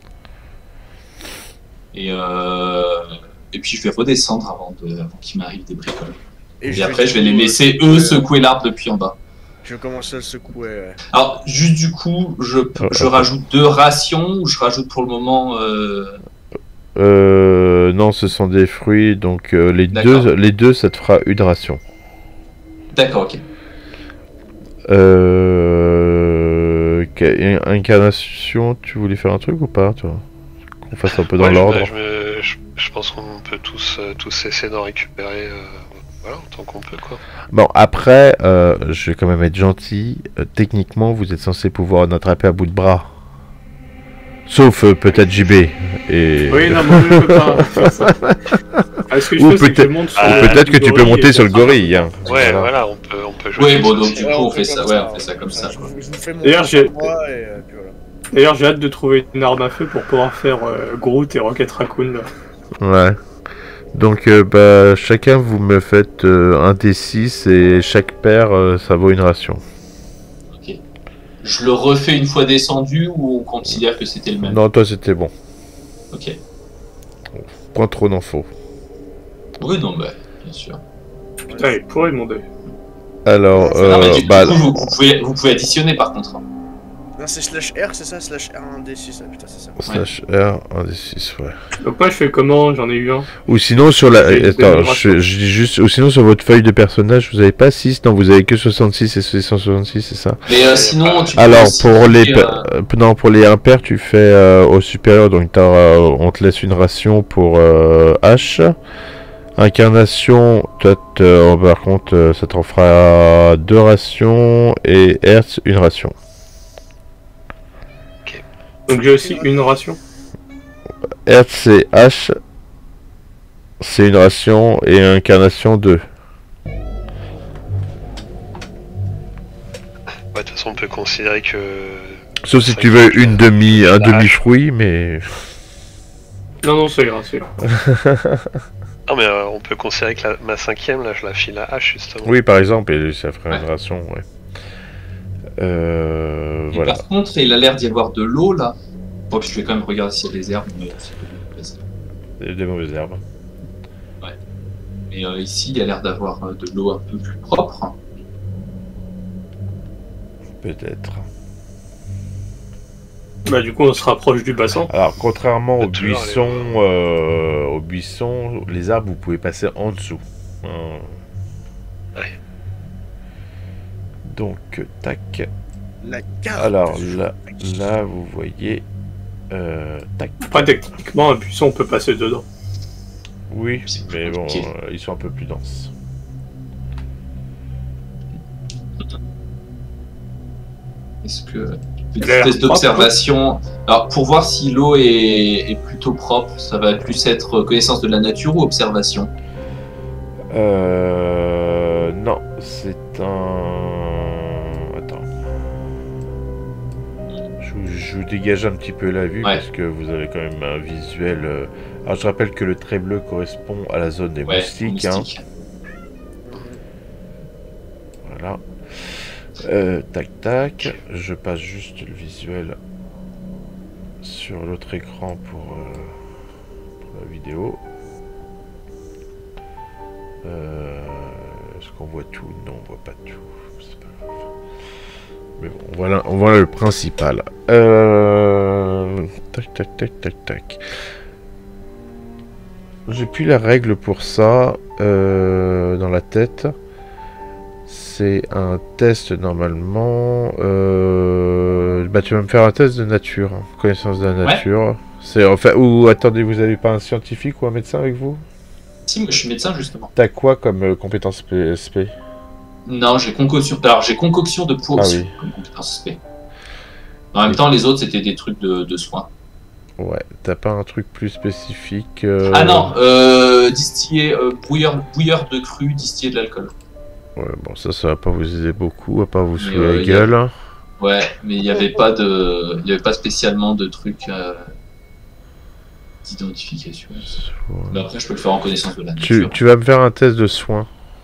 Et, euh... et puis je vais redescendre avant, de... avant qu'il m'arrive des bricoles. Et, je après, vais je vais du les coup, laisser euh, eux secouer l'arbre depuis en bas. Je vais commencer à le secouer. ouais. Alors, juste du coup, je, je rajoute deux rations ou je rajoute pour le moment. Euh... Euh, non, ce sont des fruits, donc euh, les D'accord. deux, les deux, ça te fera une ration. D'accord, ok. Euh... que- Incarnation, tu voulais faire un truc ou pas, toi? Qu'on fasse un peu dans ouais, je- l'ordre. bah, je, me- je- je pense qu'on peut tous, euh, tous essayer d'en récupérer. euh, Voilà, autant qu'on peut quoi. Bon, après, euh, je vais quand même être gentil. Euh, techniquement, vous êtes censé pouvoir en attraper à bout de bras. Sauf euh, peut-être J B. Et... Oui, non, moi, je peux pas faire ça. Ah, ce que je Ou fais, c'est que je peut-être- monte sur Ou Ah, le peut-être que tu peux gorille monter et sur le ça- gorille. Hein. Ouais, Voilà. voilà, on peut, on peut jouer. Oui, comme bon, ça donc aussi. du coup, Ouais, on fait ça, comme ouais, ça, on fait ça comme ça. Je vous, je vous fais mon D'ailleurs, j'ai- moi et euh, puis voilà. D'ailleurs, j'ai hâte de trouver une arme à feu pour pouvoir faire euh, Groot et Rocket Raccoon. Là. Ouais. Donc, euh, bah, chacun vous me faites euh, un D six et chaque paire, euh, ça vaut une ration. Ok. Je le refais une fois descendu ou on considère que c'était le même? Non, toi c'était bon. Ok. Point trop d'infos. Oui, non, bah, bien sûr. Putain, il est pourri mon deuil. Alors, non, mais euh, du bah, coup, vous, vous pouvez, vous pouvez additionner par contre. Non, c'est slash R, c'est ça? Slash R un D six, ah putain, c'est ça. slash R, un D six, ouais. Donc moi je fais comment? J'en ai eu un. Ou sinon sur la... J'ai Attends, des je, je dis juste... Ou sinon sur votre feuille de personnage, vous avez pas six, non, vous avez que soixante-six et cent soixante-six, c'est ça? Mais euh, sinon, tu peux Alors, aussi pour les... faire, euh, pa- Non, pour les impairs, tu fais euh, au supérieur, donc t'as, euh, on te laisse une ration pour euh, H. Incarnation, toi, te- euh, par contre, euh, ça t'en fera deux rations, et Hertz, une ration. Donc j'ai aussi une ration. Hertz, c'est H, c'est une ration, et incarnation, deux. Ouais, de toute façon, on peut considérer que... Sauf si Ça, tu il veux faut que une la- demi, un la demi-fruit, mais... Non, non, c'est grave, c'est grave. Non, mais euh, on peut considérer que la- ma cinquième, là, je la file à H, justement. Oui, par exemple, et ça ferait une Ouais. ration, ouais. Euh, et voilà. par contre, il a l'air d'y avoir de l'eau là. Bon, je vais quand même regarder s'il y a des herbes. Mais, c'est- Des, des mauvaises herbes. mais euh, ici, il y a l'air d'avoir euh, de l'eau un peu plus propre. Peut-être. Bah du coup on se rapproche du bassin. Alors, contrairement On aux peut toujours buissons, euh, aux buissons, les arbres, vous pouvez passer en dessous. Hein. Ouais. Donc, tac. La carte. Alors, là, là, vous voyez... Euh, tac. Après techniquement un buisson on peut passer dedans. Oui, C'est plus mais bon, compliqué. euh, ils sont un peu plus denses. Est-ce que. Petite l'air test propre, d'observation. Alors, pour voir si l'eau est, est plutôt propre, ça va plus être connaissance de la nature ou observation? Euh... Non, c'est un... Attends. Je vous, je vous dégage un petit peu la vue, Ouais. parce que vous avez quand même un visuel... euh, Alors je rappelle que le trait bleu correspond à la zone des Ouais, moustiques. Hein. moustique. Voilà. Euh, tac tac. Je passe juste le visuel sur l'autre écran pour, euh, pour la vidéo. Euh, Est-ce qu'on voit tout? Non, on voit pas tout. C'est pas grave. Mais bon, voilà, on voit le principal. Euh... Tac, tac, tac, tac, tac. J'ai plus la règle pour ça euh, dans la tête. C'est un test normalement. Euh... Bah, tu vas me faire un test de nature, hein, connaissance de la Ouais. nature. C'est enfin ou attendez, vous avez pas un scientifique ou un médecin avec vous? Si, moi je suis médecin justement. T'as quoi comme euh, compétence P S P? Non, j'ai concoction. Alors, j'ai concoction de potion Ah oui. comme compétence S P. En même temps, les autres c'était des trucs de, de soins. Ouais, t'as pas un truc plus spécifique euh, Ah non, euh, distiller, euh, bouilleur, bouilleur de cru, distiller de l'alcool. Ouais, bon, ça, ça va pas vous aider beaucoup, à part vous saouler euh, la y a- gueule. Ouais, mais il n'y avait pas de, il y avait pas spécialement de trucs euh, d'identification. Mais après, je peux le faire en connaissance de la Tu, nature. tu vas me faire un test de soins.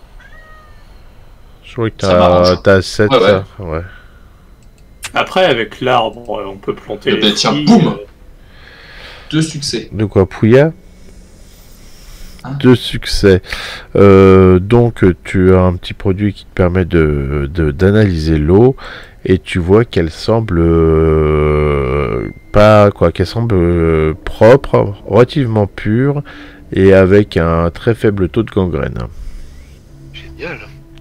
Je crois que Ça m'arrange. t'as t'as sept. Ouais, ouais. ça. Ouais. Après avec l'arbre on peut planter Eh les ben, tiens, fruits, boum. euh, Deux succès. De quoi, Pouya? Ah. Deux succès. Euh, donc, tu as un petit produit qui te permet de de- d'analyser l'eau et tu vois qu'elle semble euh, pas quoi, qu'elle semble euh, propre, relativement pure et avec un très faible taux de gangrène. Génial.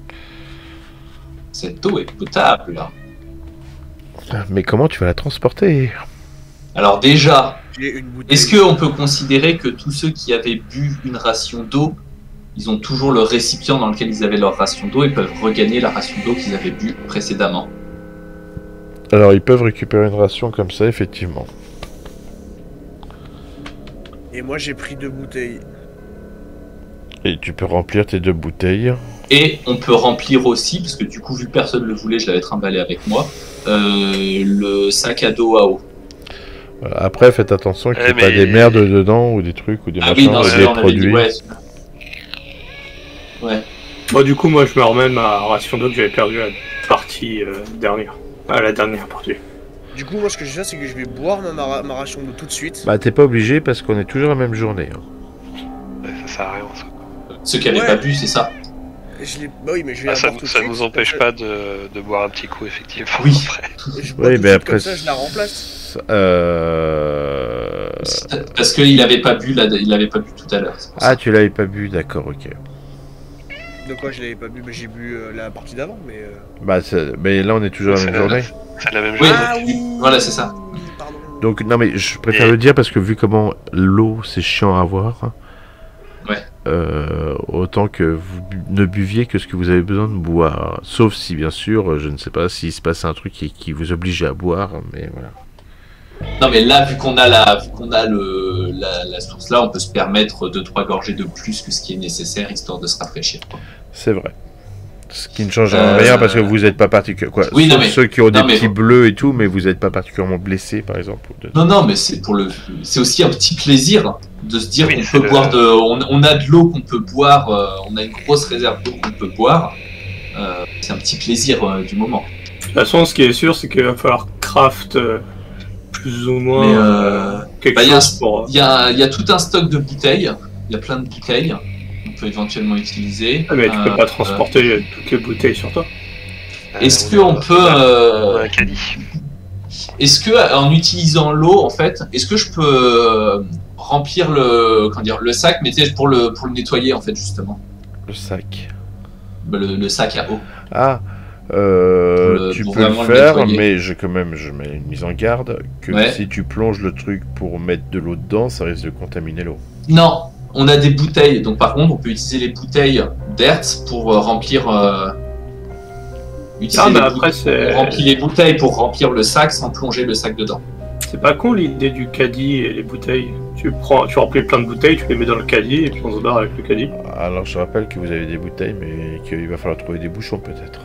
Cette eau est potable. Mais comment tu vas la transporter? Alors déjà, J'ai une bouteille. est-ce qu'on peut considérer que tous ceux qui avaient bu une ration d'eau, ils ont toujours le récipient dans lequel ils avaient leur ration d'eau et peuvent regagner la ration d'eau qu'ils avaient bu précédemment? Alors, ils peuvent récupérer une ration comme ça, effectivement. Et moi j'ai pris deux bouteilles. Et tu peux remplir tes deux bouteilles. Et on peut remplir aussi, parce que du coup, vu que personne ne le voulait, je l'avais trimballé avec moi, euh, le sac à dos à eau. Voilà. Après, faites attention qu'il n'y ait Eh, pas mais- des merdes dedans ou des trucs ou des Ah machins oui, non, ou celui-là, des on avait dit, produits. ouais. celui-là. Ouais. Bon, du coup, moi, je me remets ma ration d'eau que j'avais perdue à la partie euh, dernière. À la dernière partie. Du coup, moi, ce que je vais faire, c'est que je vais boire ma, ma, ma ration d'eau tout de suite. Bah, t'es pas obligé parce qu'on est toujours la même journée. hein. Ouais, ça sert à rien, ça. Ceux qui n'avaient Ouais. pas bu, c'est ça. Je l'ai- bah oui, mais je vais Ah, la ça boire tout de ça suite. nous empêche comme pas de, de boire un petit coup, effectivement. Oui. Après. ça- Je bois Oui, tout de mais suite, après. comme ça, je la remplace. Euh... Parce qu'il n'avait pas bu, là, il avait pas bu tout à l'heure. c'est pour ça. Ah, tu l'avais pas bu, d'accord, ok. De quoi je l'avais pas bu? Bah, j'ai bu euh, la partie d'avant, mais. euh, Bah, c'est- mais là, on est toujours la C'est même la- journée. C'est la même Oui. chose. Ah oui. Voilà, c'est ça. Pardon. Donc, non, mais je préfère Et- le dire parce que vu comment l'eau, c'est chiant à avoir. hein, Ouais. euh, autant que vous bu- ne buviez que ce que vous avez besoin de boire. Sauf si, bien sûr, je ne sais pas s'il se passe un truc qui, qui vous oblige à boire, mais voilà. Non, mais là, vu qu'on a la, vu qu'on a le, la, la source là, on peut se permettre deux trois gorgées de plus que ce qui est nécessaire, histoire de se rafraîchir. quoi. C'est vrai. Ce qui ne change Euh, rien parce que vous n'êtes pas particulièrement. Quoi. Oui, Sauf non, mais- ceux qui ont des non, mais- petits bleus et tout, mais vous n'êtes pas particulièrement blessé, par exemple. ou de- Non, non, mais c'est pour le, c'est aussi un petit plaisir de se dire Oui, qu'on c'est peut le- boire de, on, on a de l'eau qu'on peut boire, euh, on a une grosse réserve d'eau qu'on peut boire. Euh, c'est un petit plaisir euh, du moment. De toute façon, ce qui est sûr, c'est qu'il va falloir craft euh, plus ou moins Mais, euh, euh, quelque bah, il y a chose pour. Il y a, il y a tout un stock de bouteilles. Il y a plein de bouteilles qu'on peut éventuellement utiliser. Ah, mais tu Euh, peux pas transporter euh, toutes les bouteilles sur toi. Est-ce Euh, qu'on a- peut, on a- euh, on a un caddie. est-ce que en utilisant l'eau, en fait, est-ce que je peux euh, remplir le, comment dire, le sac, mais tu sais, pour le pour le nettoyer en fait justement, Le sac. Bah, le, le sac à eau. Ah, euh, Pour le- tu pour peux le vraiment le faire, nettoyer. mais je, quand même, je mets une mise en garde que Ouais. si tu plonges le truc pour mettre de l'eau dedans, ça risque de contaminer l'eau. Non, on a des bouteilles. Donc par contre, on peut utiliser les bouteilles d'Hertz pour euh, remplir. Euh, utiliser Ah, mais les après, bouteilles- c'est- on remplit les bouteilles pour remplir le sac sans plonger le sac dedans. C'est pas con l'idée du caddie et les bouteilles. Tu prends, tu remplis plein de bouteilles, tu les mets dans le caddie et puis on se barre avec le caddie. Alors, je rappelle que vous avez des bouteilles, mais qu'il va falloir trouver des bouchons, peut-être.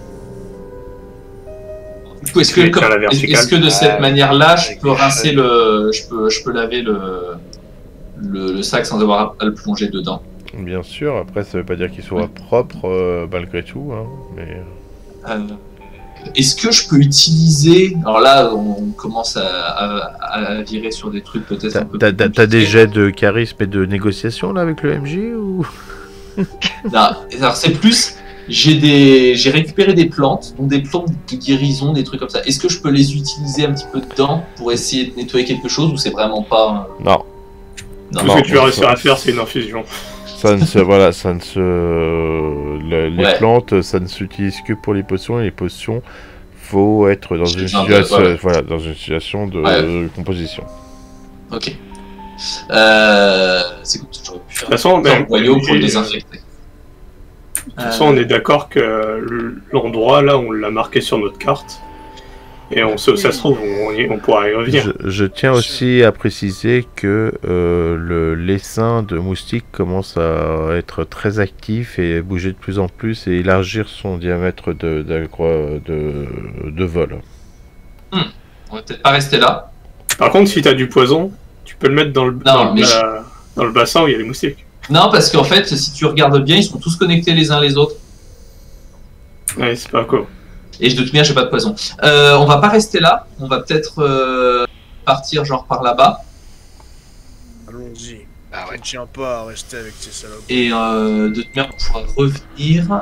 Du coup, est-ce que, Tu comme- mets à la est-ce verticale. est-ce que de cette Ah, manière-là, je avec peux les rincer feuilles. le, je peux, je peux laver le, le, le sac sans avoir à, à le plonger dedans. Bien sûr, après, ça veut pas dire qu'il soit propre, euh, malgré tout, hein, mais... Euh, Est-ce que je peux utiliser, alors là, on commence à, à, à virer sur des trucs peut-être T'as un peu t'as- plus t'as- t'as des compliqués. jets de charisme et de négociation, là, avec le M J, ou... Non, alors c'est plus, j'ai des, j'ai récupéré des plantes, donc des plantes de guérison, des trucs comme ça. Est-ce que je peux les utiliser un petit peu dedans pour essayer de nettoyer quelque chose ou c'est vraiment pas Non, non, Tout non, ce que tu vas bon, réussir ça- à faire, c'est une infusion. ça ne se... voilà, ça ne se... le- les Ouais. plantes, ça ne s'utilise que pour les potions, et les potions, faut être dans C'est une genre de- situation... voilà. Voilà, dans une situation de Ouais. de composition. Ok. Euh, c'est cool, j'aurais pu faire De toute façon, un même- boyau pour le et- désinfecter. De toute façon, on est d'accord que l'endroit là, on l'a marqué sur notre carte. Et on se, ça se trouve, on, y- on pourra y revenir. Je, je tiens aussi à préciser que euh, le l'essaim de moustique commence à être très actif et bouger de plus en plus et élargir son diamètre de, d'aggro- de, de vol. On va peut-être pas rester là. Par contre, si t'as du poison, tu peux le mettre dans le, dans, mais le- je- la- dans le bassin où il y a les moustiques. Non, parce qu'en fait, si tu regardes bien, ils sont tous connectés les uns les autres. Ouais, c'est pas cool. Et de toute manière, j'ai pas de poison. Euh, on va pas rester là. On va peut-être euh, partir genre par là-bas. Allons-y. Ah Je ouais. ne tiens pas à rester avec ces salopes. Et euh, de toute manière, on pourra revenir. De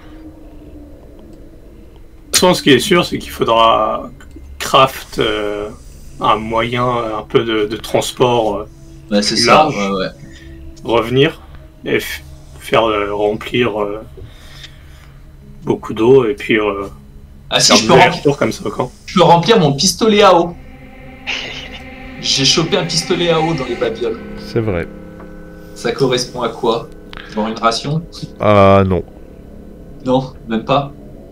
toute façon, ce qui est sûr, c'est qu'il faudra craft euh, un moyen, un peu de, de transport, euh, Ouais, c'est ça. Large. Ouais, ouais. revenir et f- faire euh, remplir euh, beaucoup d'eau et puis euh, Ah si, faire je des peux, remplir, allers-retours comme ça quand. je peux remplir mon pistolet à eau. J'ai chopé un pistolet à eau dans les babioles. C'est vrai. Ça correspond à quoi? Genre une ration? Ah non. Non, même pas.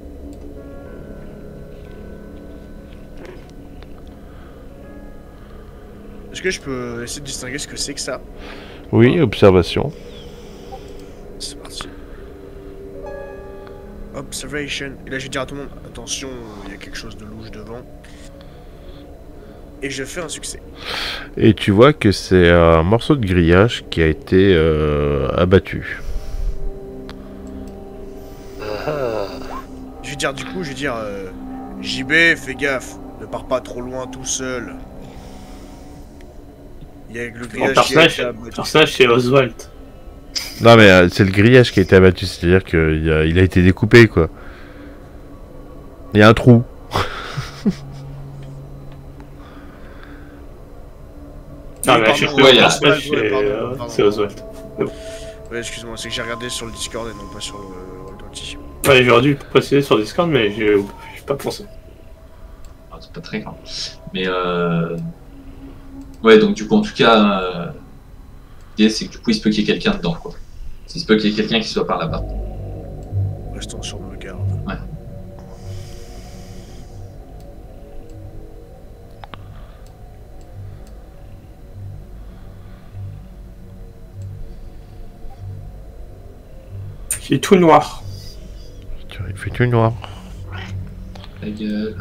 Est-ce que je peux essayer de distinguer ce que c'est que ça? Oui, observation. C'est parti. Observation. Et là, je vais dire à tout le monde, attention, il y a quelque chose de louche devant. et je fais un succès. Et tu vois que c'est un morceau de grillage qui a été euh, abattu. Ah, Je vais dire du coup, je vais dire euh, J B, fais gaffe, ne pars pas trop loin tout seul. Il y a le Mon grillage qui a personnage, été le abattu. personnage c'est Oswald. Non mais euh, c'est le grillage qui a été abattu, c'est-à-dire qu'il a, il a été découpé quoi. Il y a un trou. Ah, mais pardon, je sais ouais, que le ouais, personnage ouais, c'est pardon, euh, pardon. c'est Oswald. Ouais, excuse-moi, c'est que j'ai regardé sur le Discord et non pas sur le Walkie. Ouais, j'aurais dû préciser sur Discord, mais j'ai j'ai pas pensé. Ah, c'est pas très grave. Mais euh... ouais, donc du coup, en tout cas, euh... l'idée c'est que du coup, il se peut qu'il y ait quelqu'un dedans, quoi. Il se peut qu'il y ait quelqu'un qui soit par là-bas. Restons sur nos gardes. Ouais. C'est tout noir. Il fait tout noir. Ta gueule.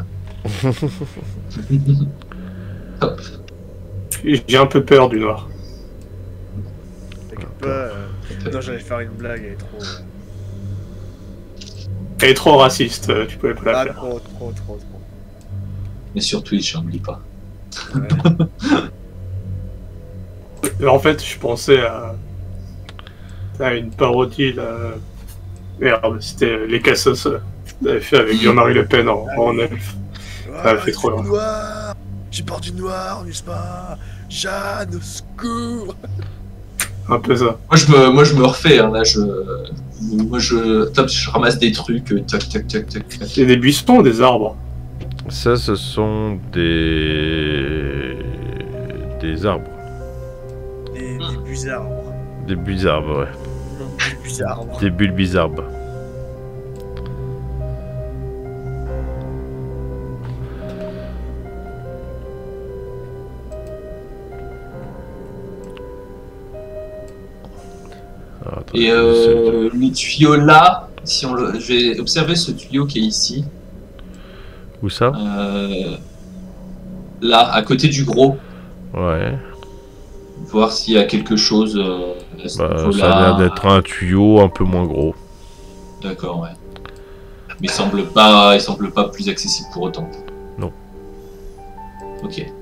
Hop. J'ai un peu peur du noir. T'inquiète pas. Euh... Non, j'allais faire une blague, elle est trop. euh, Elle est trop raciste, euh, tu pouvais pas la Ah, faire. trop, trop, trop, trop. Mais sur Twitch, n'oublie pas. Ouais. Euh, En fait, je pensais à, à une parodie là. Merde, c'était Les Cassos. euh, On avait fait avec Jean-Marie Le Pen en, en elfe. Ah, elle fait trop du loin. noir. J'ai peur du noir, n'est-ce pas? Jeanne, au secours. Un peu ça. Moi, je me, moi, je me refais, hein, là, je... Moi, je... Top, je ramasse des trucs, euh, tac, tac, tac, tac, tac. C'est des buissons ou des arbres? Ça, ce sont des des arbres, Des, des buzzarbres. des buzzarbes, ouais, Des buzzarbres. des bulles bizarbes. Alors, attends, Et euh, le tuyau là, si on le... je vais observer ce tuyau qui est ici. Où ça? Euh... Là, à côté du gros. Ouais. Voir s'il y a quelque chose euh, à ce Bah, niveau-là. ça a l'air d'être un tuyau un peu moins gros. D'accord, ouais. Mais il semble pas, il semble pas plus accessible pour autant. Non. Ok. y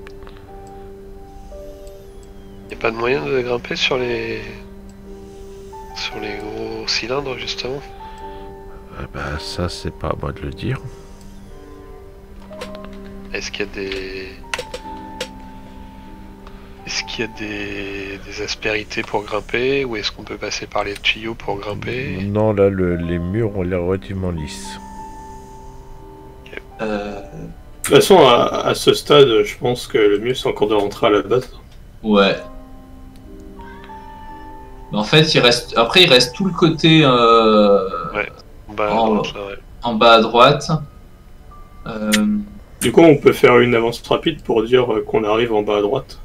a pas de moyen de grimper sur les sur les gros cylindres justement. Ah bah ça c'est pas à moi de le dire. Est-ce qu'il y a des est-ce qu'il y a des... des aspérités pour grimper ou est-ce qu'on peut passer par les tuyaux pour grimper? Non, là le- les murs ont l'air relativement lisses. Euh... De toute façon, à, à ce stade, je pense que le mieux c'est encore de rentrer à la base. Ouais. Mais en fait, il reste. Après, il reste tout le côté euh... En bas à Oh. droite, là, ouais. en bas à droite. Euh... Du coup, on peut faire une avance rapide pour dire euh, qu'on arrive en bas à droite.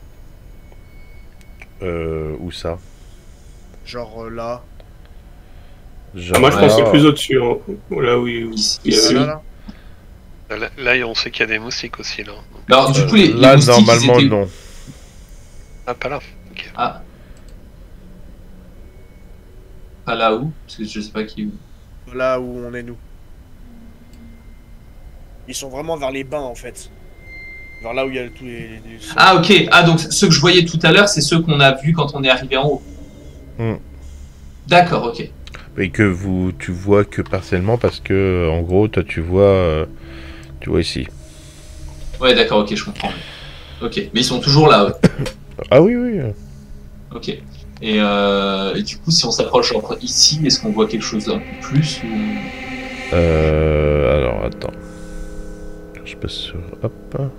Euh, où ça? Genre euh, là. Genre Ah, moi, je Ouais. pensais plus au-dessus, hein, là où il Ici. il y avait- ici. Là, là. Là, là, on sait qu'il y a des moustiques aussi là. Donc- Alors, du Euh, coup, les, les là moustiques, ils normalement étaient- non. Ah, pas là. Ok. Ah. Pas là où? Parce que je sais pas qui. Là où on est nous. Ils sont vraiment vers les bains en fait. Vers là où il y a tous les. les- les- Ah, ok. Ah, donc ceux que je voyais tout à l'heure, c'est ceux qu'on a vus quand on est arrivé en haut. Hmm. D'accord, ok. Et que vous tu vois que partiellement parce que en gros toi tu vois euh, tu vois ici. Ouais, d'accord, ok, je comprends. Ok, mais ils sont toujours là. eux. Ah oui oui. Ok. Et, euh, et du coup, si on s'approche entre ici, est-ce qu'on voit quelque chose d'un peu plus ou... Euh, alors attends. Je passe sur hop.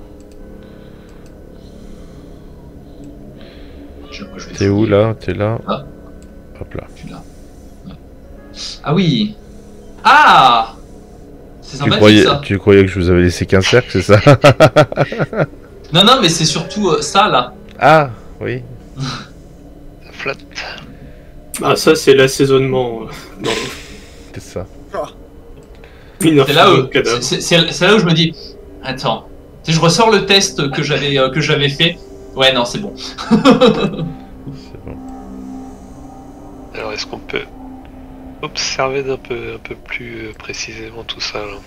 Je- moi, je vais T'es où fouiller. là? T'es là? Ah. Hop là. Je suis là. Ouais. Ah oui. Ah. C'est Tu sympathique croyais, ça. tu croyais que je vous avais laissé qu'un cercle, c'est ça? Non, non, mais c'est surtout euh, ça là. Ah oui. Ça flotte. Ah, ça, c'est l'assaisonnement. euh, dans C'est ça. Ah, Mine C'est là où, cadavre. c'est, c'est- c'est là où je me dis, attends, Si je ressors le test que j'avais euh, que j'avais fait. Ouais, non, c'est bon. C'est bon. Alors, est-ce qu'on peut observer d'un peu, un peu plus précisément tout ça là?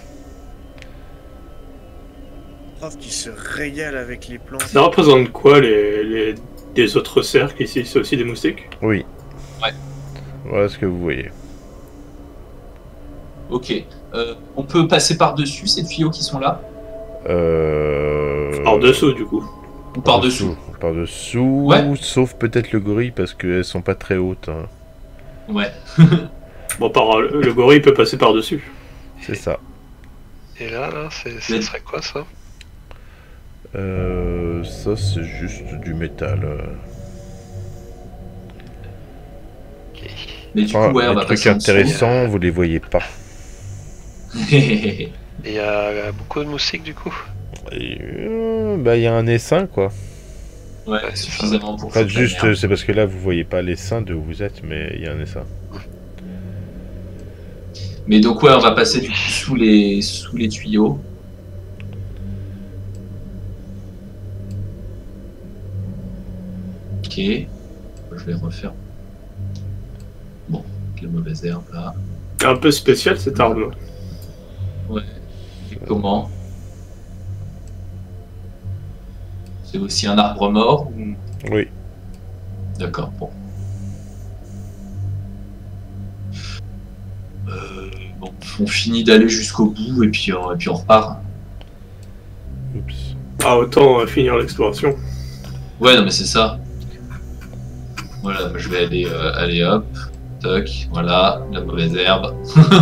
Prof qui se régale avec les plantes. Ça représente quoi les, les des autres cercles ici? C'est aussi des moustiques? Oui. Ouais. Voilà ce que vous voyez. Ok. Euh, on peut passer par-dessus ces tuyaux qui sont là? Euh... En dessous du coup. Ou par-dessous? Par-dessous, Ouais. sauf peut-être le gorille parce qu'elles sont pas très hautes. Hein. Ouais. Bon, par le gorille peut passer par-dessus. C'est ça. Et là, là, c'est, ça Mais- serait quoi ça? Euh, ça c'est juste du métal. euh. Ok. Mais du Enfin, coup, ouais, on les va trucs passer en dessous. intéressants, vous les voyez pas. Et il y a beaucoup de moustiques du coup? Et, euh, bah il y a un essaim quoi. Ouais, Ouais, c'est suffisamment pour En fait, foutre la juste, merde. c'est parce que là vous voyez pas l'essaim de où vous êtes, mais il y a un essaim. Mais donc, ouais, on va passer du coup sous les, sous les tuyaux. Ok. Je vais refaire. Bon, la mauvaise herbe là. Un peu spécial cette arme. Ouais. Et comment? C'est aussi un arbre mort ou... Oui. D'accord, bon. Euh, bon, on finit d'aller jusqu'au bout et puis, euh, et puis on repart. Oups. Ah, autant euh, finir l'exploration. Ouais, non mais c'est ça. Voilà, je vais aller, euh, aller hop, toc, voilà, la mauvaise herbe.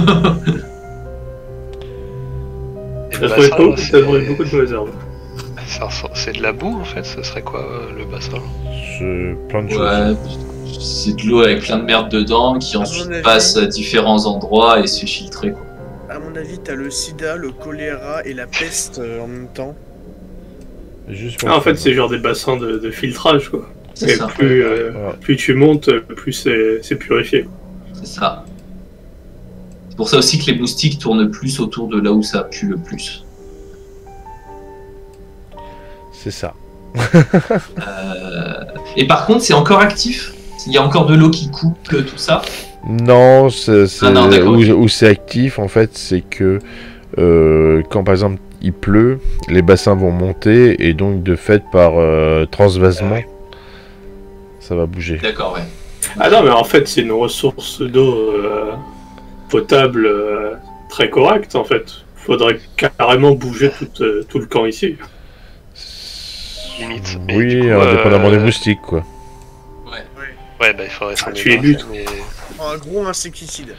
Et Ça le ferait bassin, beaucoup, là, ça c'est- ferait beaucoup de mauvaises herbes. ça ressemble- c'est de la boue en fait, ça serait quoi euh, le bassin? Je... Plein de Ouais, choses. c'est de l'eau avec plein de merde dedans qui mon ensuite avis- passe à différents endroits et se fait filtrer, quoi. À mon avis, t'as le sida, le choléra et la peste euh, en même temps. Juste pour Ah, en fait, ça. c'est genre des bassins de, de filtrage quoi. C'est Et ça. plus, euh, Voilà. plus tu montes, plus c'est c'est purifié. C'est ça. C'est pour ça aussi que les moustiques tournent plus autour de là où ça pue le plus. C'est ça. Euh, Et par contre, c'est encore actif. Il y a encore de l'eau qui coupe, euh, tout ça. Non, c'est c'est- Ah non, d'accord, où, ok. où c'est actif en fait, c'est que euh, quand par exemple il pleut, les bassins vont monter et donc de fait par euh, transvasement, Ah ouais. ça va bouger. D'accord, ouais. Ah non, mais en fait, c'est une ressource d'eau euh, potable euh, très correcte en fait. Faudrait carrément bouger tout, euh, tout le camp ici. Limite. Et Oui, du coup, indépendamment euh, des moustiques quoi. Ouais, bah il faudrait s'en Ah, tu les débarrasser, butes. mais Un gros insecticide.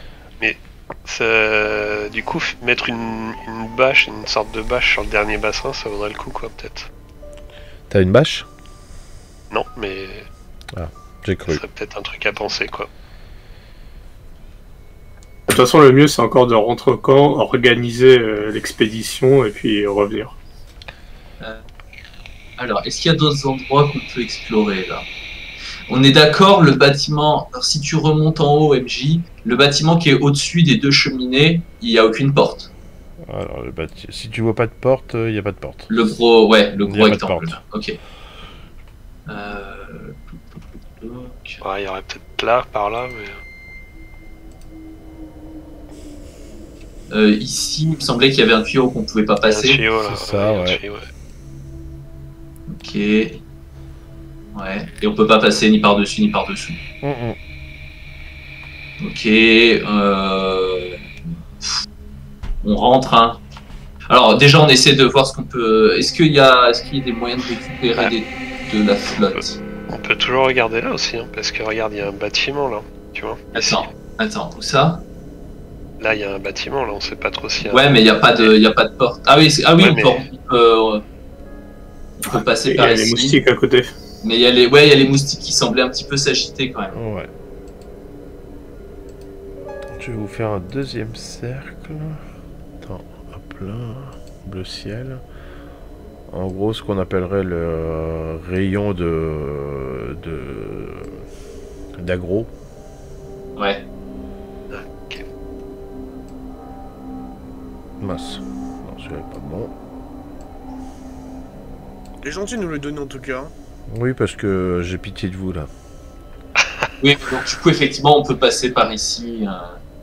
ça- du coup, f- mettre une, une bâche, une sorte de bâche sur le dernier bassin, ça vaudrait le coup quoi, peut-être. T'as une bâche? Non, mais J'ai ce cru. serait peut-être un truc à penser quoi. De toute façon, le mieux, c'est encore de rentrer au camp, organiser euh, l'expédition et puis revenir. Alors, est-ce qu'il y a d'autres endroits qu'on peut explorer là? On est d'accord, le bâtiment. Alors, si tu remontes en haut, M J, le bâtiment qui est au-dessus des deux cheminées, il n'y a aucune porte. Alors, le bâti- si tu vois pas de porte, il n'y a pas de porte. Le gros, ouais, le Il y a gros pas de rectangle. porte. Là. Ok. Euh... Ouais, il y aurait peut-être là, par là, mais. Euh, ici, il me semblait qu'il y avait un tuyau qu'on pouvait pas Il y a un passer. tuyau là. C'est ça, il y a un ouais. tuyau, ouais. Ok. Ouais. Et on peut pas passer ni par-dessus ni par-dessous. Hum, hum. Ok. Euh... On rentre, hein. Alors déjà, on essaie de voir ce qu'on peut. Est-ce qu'il y a, est-ce qu'il y a des moyens de récupérer Ah. des... de la flotte? On peut toujours regarder là aussi, hein, parce que regarde, il y a un bâtiment là, tu vois. Attends, attends, où ça? Là, il y a un bâtiment là, on sait pas trop s'il y a. Ouais, mais il y a pas de, il y a pas de porte. Ah oui, c'est- ah oui, Ouais, on, mais- peut, on peut, on peut passer Il y par a ici. les moustiques à côté. Mais il y a les, ouais, il y a les moustiques qui semblaient un petit peu s'agiter quand même. Ouais. Je vais vous faire un deuxième cercle. Attends, hop là. Bleu ciel. En gros, ce qu'on appellerait le euh, rayon de. de. d'agro. Ouais. Mince. Non, celui-là est pas bon. C'est gentil de nous le donner en tout cas. Oui, parce que j'ai pitié de vous, là. Oui, donc du coup, effectivement, on peut passer par ici. Euh...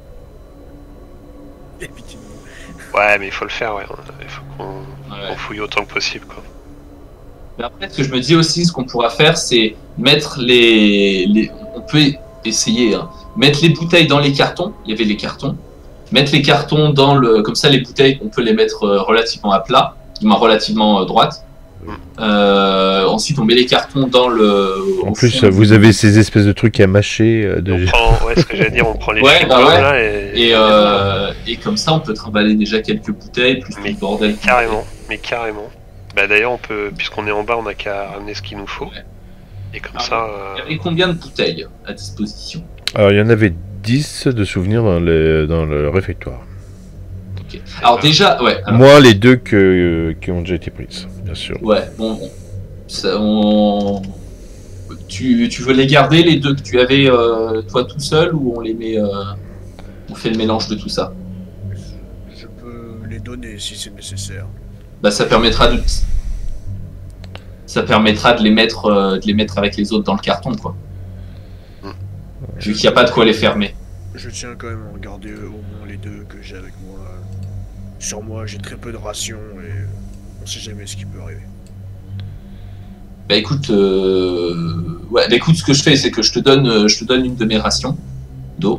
Et pitié de nous. Ouais, mais il faut le faire, ouais. Il faut qu'on Ouais. on fouille autant que possible, quoi. Mais après, ce que je me dis aussi, ce qu'on pourra faire, c'est mettre les, les... On peut essayer, hein. Mettre les bouteilles dans les cartons. Il y avait les cartons. Mettre les cartons dans le... Comme ça, les bouteilles, on peut les mettre euh, relativement à plat, du moins relativement euh, droite. Euh, ensuite, on met les cartons dans le... En au plus, fond. vous avez ces espèces de trucs à mâcher. euh, De... On prend, ouais, ce que j'allais dire, on prend les Ouais, chewing bah gums, ouais. là, et... Et, euh, et comme ça, on peut trimballer déjà quelques bouteilles, plus Mais tout le bordel. Carrément, mais carrément. Bah d'ailleurs, on peut, puisqu'on est en bas, on a qu'à ramener ce qu'il nous faut. Ouais. Et comme Ah, ça... Il y euh, avait combien de bouteilles à disposition? Alors, il y en avait dix de souvenirs dans, les... dans le réfectoire. Ok. Alors déjà, ouais. Alors, Moi, les deux que... qui ont déjà été prises, bien sûr. ouais, bon, bon, ça, on... Tu, tu veux les garder, les deux que tu avais euh, toi tout seul, ou on les met... euh, on fait le mélange de tout ça? Je peux les donner si c'est nécessaire. Bah ça permettra de... Ça permettra de les mettre, euh, de les mettre avec les autres dans le carton, quoi. Vu qu'il n'y a pas de quoi les fermer. Je tiens quand même à garder au moins les deux que j'ai avec moi. Sur moi, j'ai très peu de rations et on sait jamais ce qui peut arriver. Bah écoute, euh... ouais, bah écoute, ce que je fais, c'est que je te donne, euh, je te donne une de mes rations d'eau.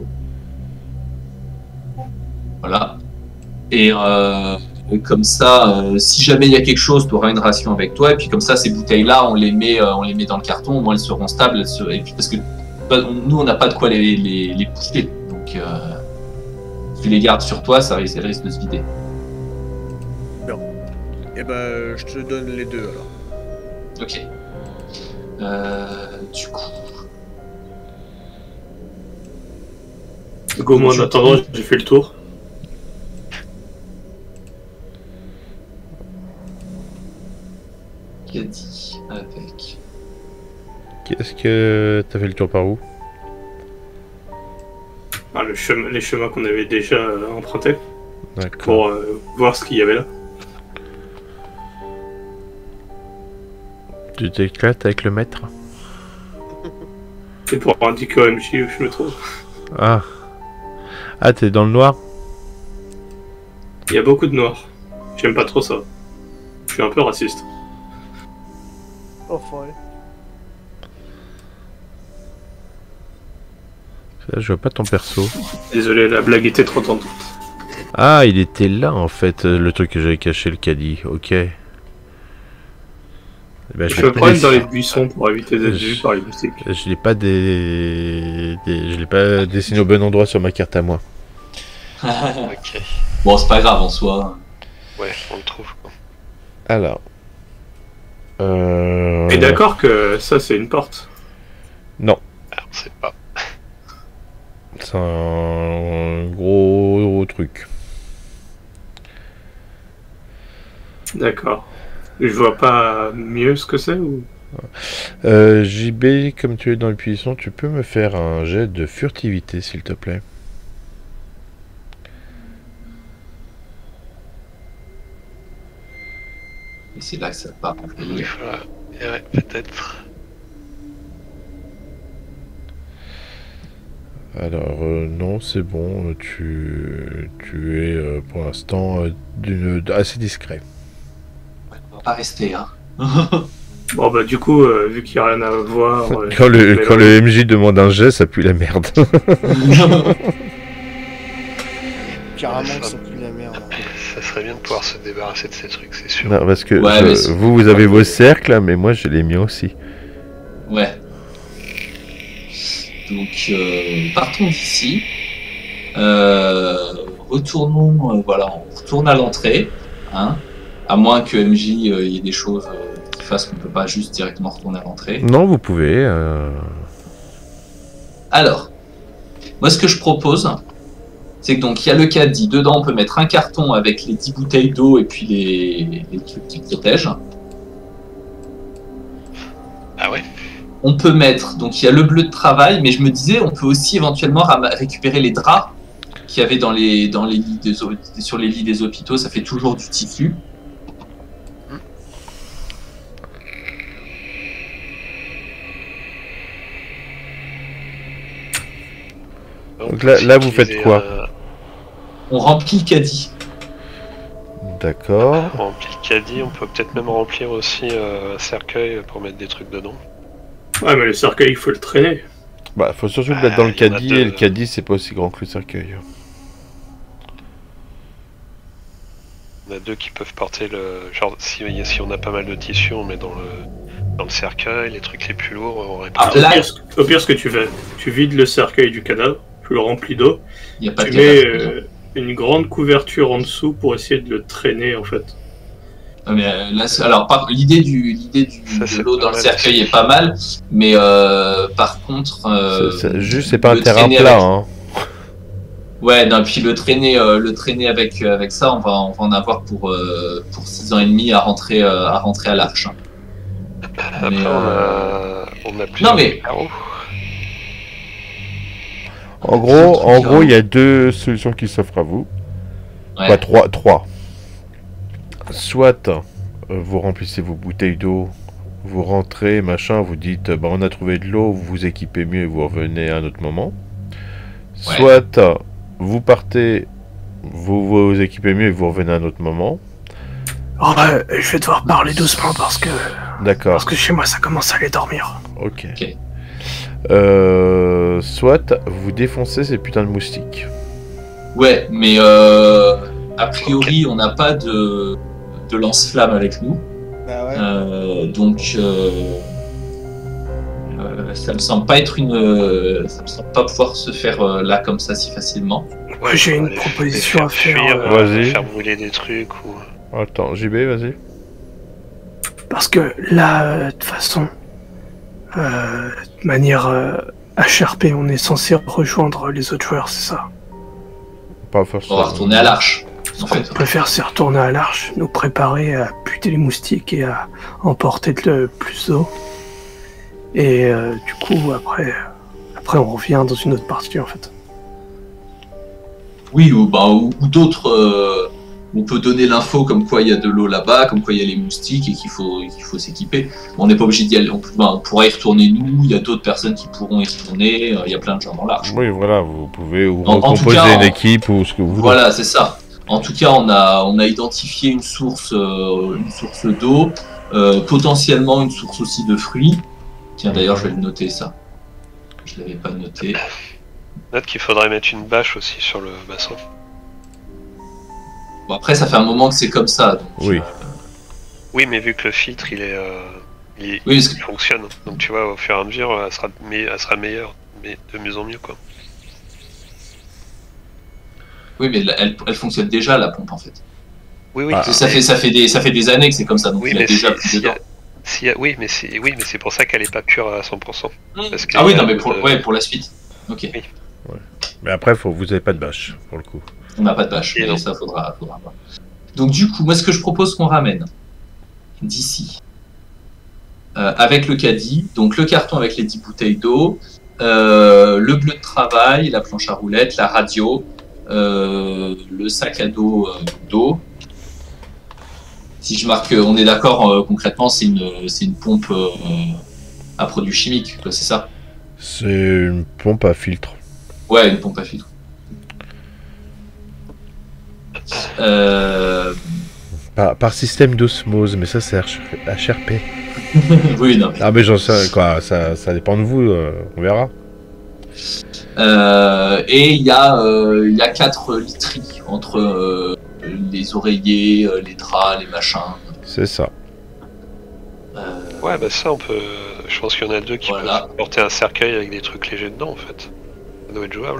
Voilà. Et euh, comme ça, euh, si jamais il y a quelque chose, tu auras une ration avec toi. Et puis comme ça, ces bouteilles-là, on les met, euh, on les met dans le carton. Au moins, elles seront stables. Elles se... Et puis parce que bah, on- nous, on n'a pas de quoi les, les, les pousser. Donc, euh, si tu les gardes sur toi, ça risque, elles risquent de se vider. Et ben, je te donne les deux alors. Ok. Euh, du coup. Donc au moins en attendant, j'ai fait le tour. Qui a dit avec. Est-ce que t'as fait le tour par où? Ah, le chemin, les chemins qu'on avait déjà euh, empruntés D'accord. pour euh, voir ce qu'il y avait là. Tu t'éclates avec le maître? Et pour indiquer au M J où je me trouve. Ah. Ah, t'es dans le noir? Il y a beaucoup de noirs. J'aime pas trop ça. Je suis un peu raciste. Enfin. Là, je vois pas ton perso. Désolé, la blague était trop tendue. Ah, il était là en fait, le truc que j'avais caché, le caddie. Ok. Eh ben, Je l'ai me pas promène dess- dans les buissons pour éviter d'être Je- vu par les moustiques. Je l'ai pas des... des- je l'ai pas dessiné au bon endroit sur ma carte à moi. Ok. Bon, c'est pas grave en soi. Ouais, on le trouve, quoi. Alors. Euh... Et d'accord que ça c'est une porte. Non, Ah, on sait pas. c'est un gros, gros truc. D'accord. Je vois pas mieux ce que c'est ou... Euh, J B, comme tu es dans le buisson, tu peux me faire un jet de furtivité, s'il te plaît. Et c'est là que ça part en Il délire. faut la- et ouais, peut-être. Alors, euh, non, c'est bon, euh, tu, tu es euh, pour l'instant euh, d'une- assez discret. On va pas rester, hein. Bon bah du coup, euh, vu qu'il n'y a rien à voir... euh, Quand le, mais quand là, le M J demande un jet, ça pue la merde. Carrément que ça pue la merde. Ça serait bien de pouvoir se débarrasser de ces trucs, c'est sûr. Non, parce que Ouais, je- mais c'est- vous, vous avez vos cercles, mais moi, j'ai les miens aussi. Ouais. Donc, euh, partons d'ici. Euh, retournons, euh, voilà, on retourne à l'entrée, hein, à moins que M J euh, y ait des choses euh, qui fassent qu'on peut pas juste directement retourner à l'entrée. Non, vous pouvez. euh, Alors, moi ce que je propose, c'est que donc il y a le caddie, dedans on peut mettre un carton avec les dix bouteilles d'eau et puis les, les trucs qui protègent. Ah ouais? On peut mettre, donc il y a le bleu de travail, mais je me disais, on peut aussi éventuellement ram- récupérer les draps qu'il y avait dans les, dans les lits des, hô- sur les lits des hôpitaux, ça fait toujours du tissu. On Donc peut là- aussi là, vous utiliser faites quoi? un- On remplit le caddie. D'accord. On remplit le caddie, on peut peut-être même remplir aussi euh, un cercueil pour mettre des trucs dedans. Ouais, mais le cercueil, il faut le traîner. Bah, faut surtout le Ah, mettre dans le il y en a caddie, deux. et le caddie, c'est pas aussi grand que le cercueil. On a deux qui peuvent porter le... Genre, si, si on a pas mal de tissu, on met dans le, dans le cercueil, les trucs les plus lourds, on répare. Ah, Au là- pire, ce- au pire, ce que tu fais, tu vides le cercueil du cadavre, tu le remplis d'eau, Il n'y a pas tu de mets cadavre dedans. euh, une grande couverture en dessous pour essayer de le traîner, en fait. Non, mais, euh, là, c'est- alors, par- l'idée du, l'idée du, Ça, de c'est l'eau pas dans le mal cercueil aussi. est pas mal, mais euh, par contre, euh, C'est- c'est- juste, c'est pas le un terrain traîner plat, avec- hein. Ouais, non, puis le traîner, euh, le traîner avec euh, avec ça, on va on va en avoir pour euh, pour six ans et demi à rentrer euh, à rentrer à l'arche. Après, Mais, on euh, a, on a plusieurs Non, mais- carreaux. En gros, Plusieurs en trucs, gros, hein. il y a deux solutions qui s'offrent à vous. Ouais. Pas trois, trois. Soit euh, vous remplissez vos bouteilles d'eau, vous rentrez, machin, vous dites, bah, on a trouvé de l'eau, vous vous équipez mieux et vous revenez à un autre moment. Ouais. Soit euh, vous partez, vous vous équipez mieux et vous revenez à un autre moment. Oh, bah, je vais devoir parler doucement parce que D'accord, parce que chez moi ça commence à aller dormir. ok. Ok. Euh, soit vous défoncez ces putains de moustiques. Ouais, mais euh, a priori, on n'a pas de de lance-flamme avec nous, Bah ouais. Euh, donc euh, euh, ça me semble pas être une, euh, ça me semble pas pouvoir se faire euh, là comme ça si facilement. Moi j'ai une Les- proposition les à faire fuir, euh, euh, Vas-y. faire brûler des trucs ou... Attends, J B, vas-y. parce que là, euh, de toute façon, euh, de manière euh, H R P, on est censé rejoindre les autres joueurs, c'est ça. Pas On forcément. va retourner à l'arche. En Ce qu'on fait. peut faire, c'est retourner à l'arche, nous préparer à buter les moustiques et à emporter de plus d'eau. Et euh, du coup, après, après, on revient dans une autre partie en fait. Oui, ou, bah, ou, ou d'autres. euh, on peut donner l'info comme quoi il y a de l'eau là-bas, comme quoi il y a les moustiques et qu'il faut, qu'il faut s'équiper. On n'est pas obligé d'y aller. On, peut- bah, on pourra y retourner nous. Il y a d'autres personnes qui pourront y retourner. euh, Il y a plein de gens dans l'arche. Oui, voilà, vous pouvez ou En- en tout recomposer cas, une en- équipe ou ce que vous voulez. Voilà, c'est ça. En tout cas, on a, on a identifié une source, euh, une source d'eau, euh, potentiellement une source aussi de fruits. Tiens, d'ailleurs, je vais le noter ça. Je l'avais pas noté. Note qu'il faudrait mettre une bâche aussi sur le bassin. Bon, après, ça fait un moment que c'est comme ça. Donc, Oui. euh, Oui, mais vu que le filtre, il est... euh, il, est- Oui, parce il fonctionne. Donc tu vois, au fur et à mesure, elle sera, me- elle sera meilleure. Mais de mieux en mieux, quoi. oui, mais elle, elle fonctionne déjà la pompe en fait. Oui, oui. Ah, Parce que ça fait, ça fait des, ça fait des années que c'est comme ça. Donc Oui, il y a mais déjà si- plus s'il y dedans. a- s'il y a- oui, mais c'est oui, mais c'est pour ça qu'elle est pas pure à cent pour cent. Parce que Ah oui, il y a non, mais beaucoup pour, de- ouais, pour la suite. Ok. Mais après, faut, vous avez pas de bâche, pour le coup. On n'a pas de bâche, Et mais non. ça faudra, faudra voir. Donc du coup, moi ce que je propose qu'on ramène d'ici, euh, avec le caddie, donc le carton avec les dix bouteilles d'eau, euh, le bleu de travail, la planche à roulettes, la radio, euh, le sac à dos euh, d'eau. Si je marque, euh, on est d'accord, euh, concrètement, c'est une, c'est une pompe euh, à produits chimiques, quoi, c'est ça? C'est une pompe à filtre. Ouais, une pompe à filtre. Euh... Par, par système d'osmose, mais ça c'est H R P. oui, non. Ah mais j'en sais quoi, ça, ça dépend de vous, euh, on verra. Euh, et il y, a, euh, il y a quatre literies entre euh, les oreillers, euh, les draps, les machins. C'est ça. Euh, Ouais, bah ça, on peut. Je pense qu'il y en a deux qui Voilà. peuvent porter un cercueil avec des trucs légers dedans, en fait. Ça doit être jouable.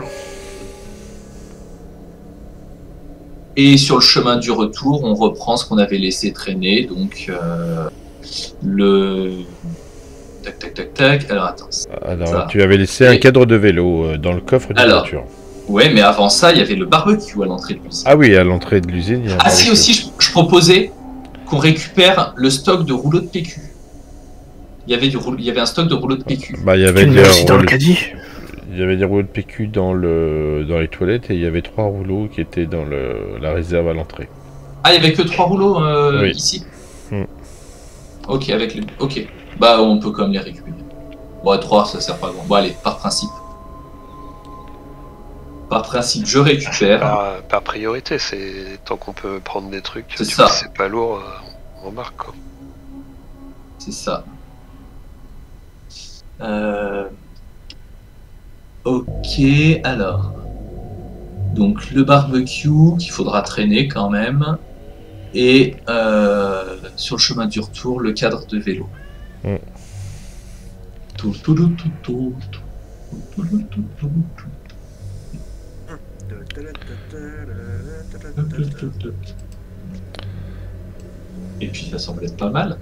Et sur le chemin du retour, on reprend ce qu'on avait laissé traîner. Donc euh, le. Tac, tac, tac, tac. Alors attends. Alors, Ça. tu avais laissé un Et- cadre de vélo euh, dans le coffre de Alors. voiture. Ouais, mais avant ça, il y avait le barbecue à l'entrée de l'usine. Ah oui, à l'entrée de l'usine, il y a un Ah si, barbecue. aussi, je, je proposais qu'on récupère le stock de rouleaux de P Q. Il y avait, du, roule- il y avait un stock de rouleaux de P Q. Bah, il y avait Tu le des mets aussi dans le rouleaux- caddie. il y avait des rouleaux de P Q dans le dans les toilettes et il y avait trois rouleaux qui étaient dans le la réserve à l'entrée. Ah, il y avait que trois rouleaux euh, Oui. ici. Hmm. Ok, avec les... Ok. Bah, on peut quand même les récupérer. Bon, trois, ça sert pas à grand. Bon, allez, par principe. par principe, je récupère. Par, par priorité, c'est tant qu'on peut prendre des trucs. C'est si ça. C'est pas lourd, on embarque quoi. C'est ça. Euh... Ok, alors. Donc le barbecue qu'il faudra traîner quand même. Et euh, sur le chemin du retour, le cadre de vélo. Mm. Tout, tout, tout, tout, tout, tout, tout, tout, tout, tout, tout. Et puis ça semble être pas mal.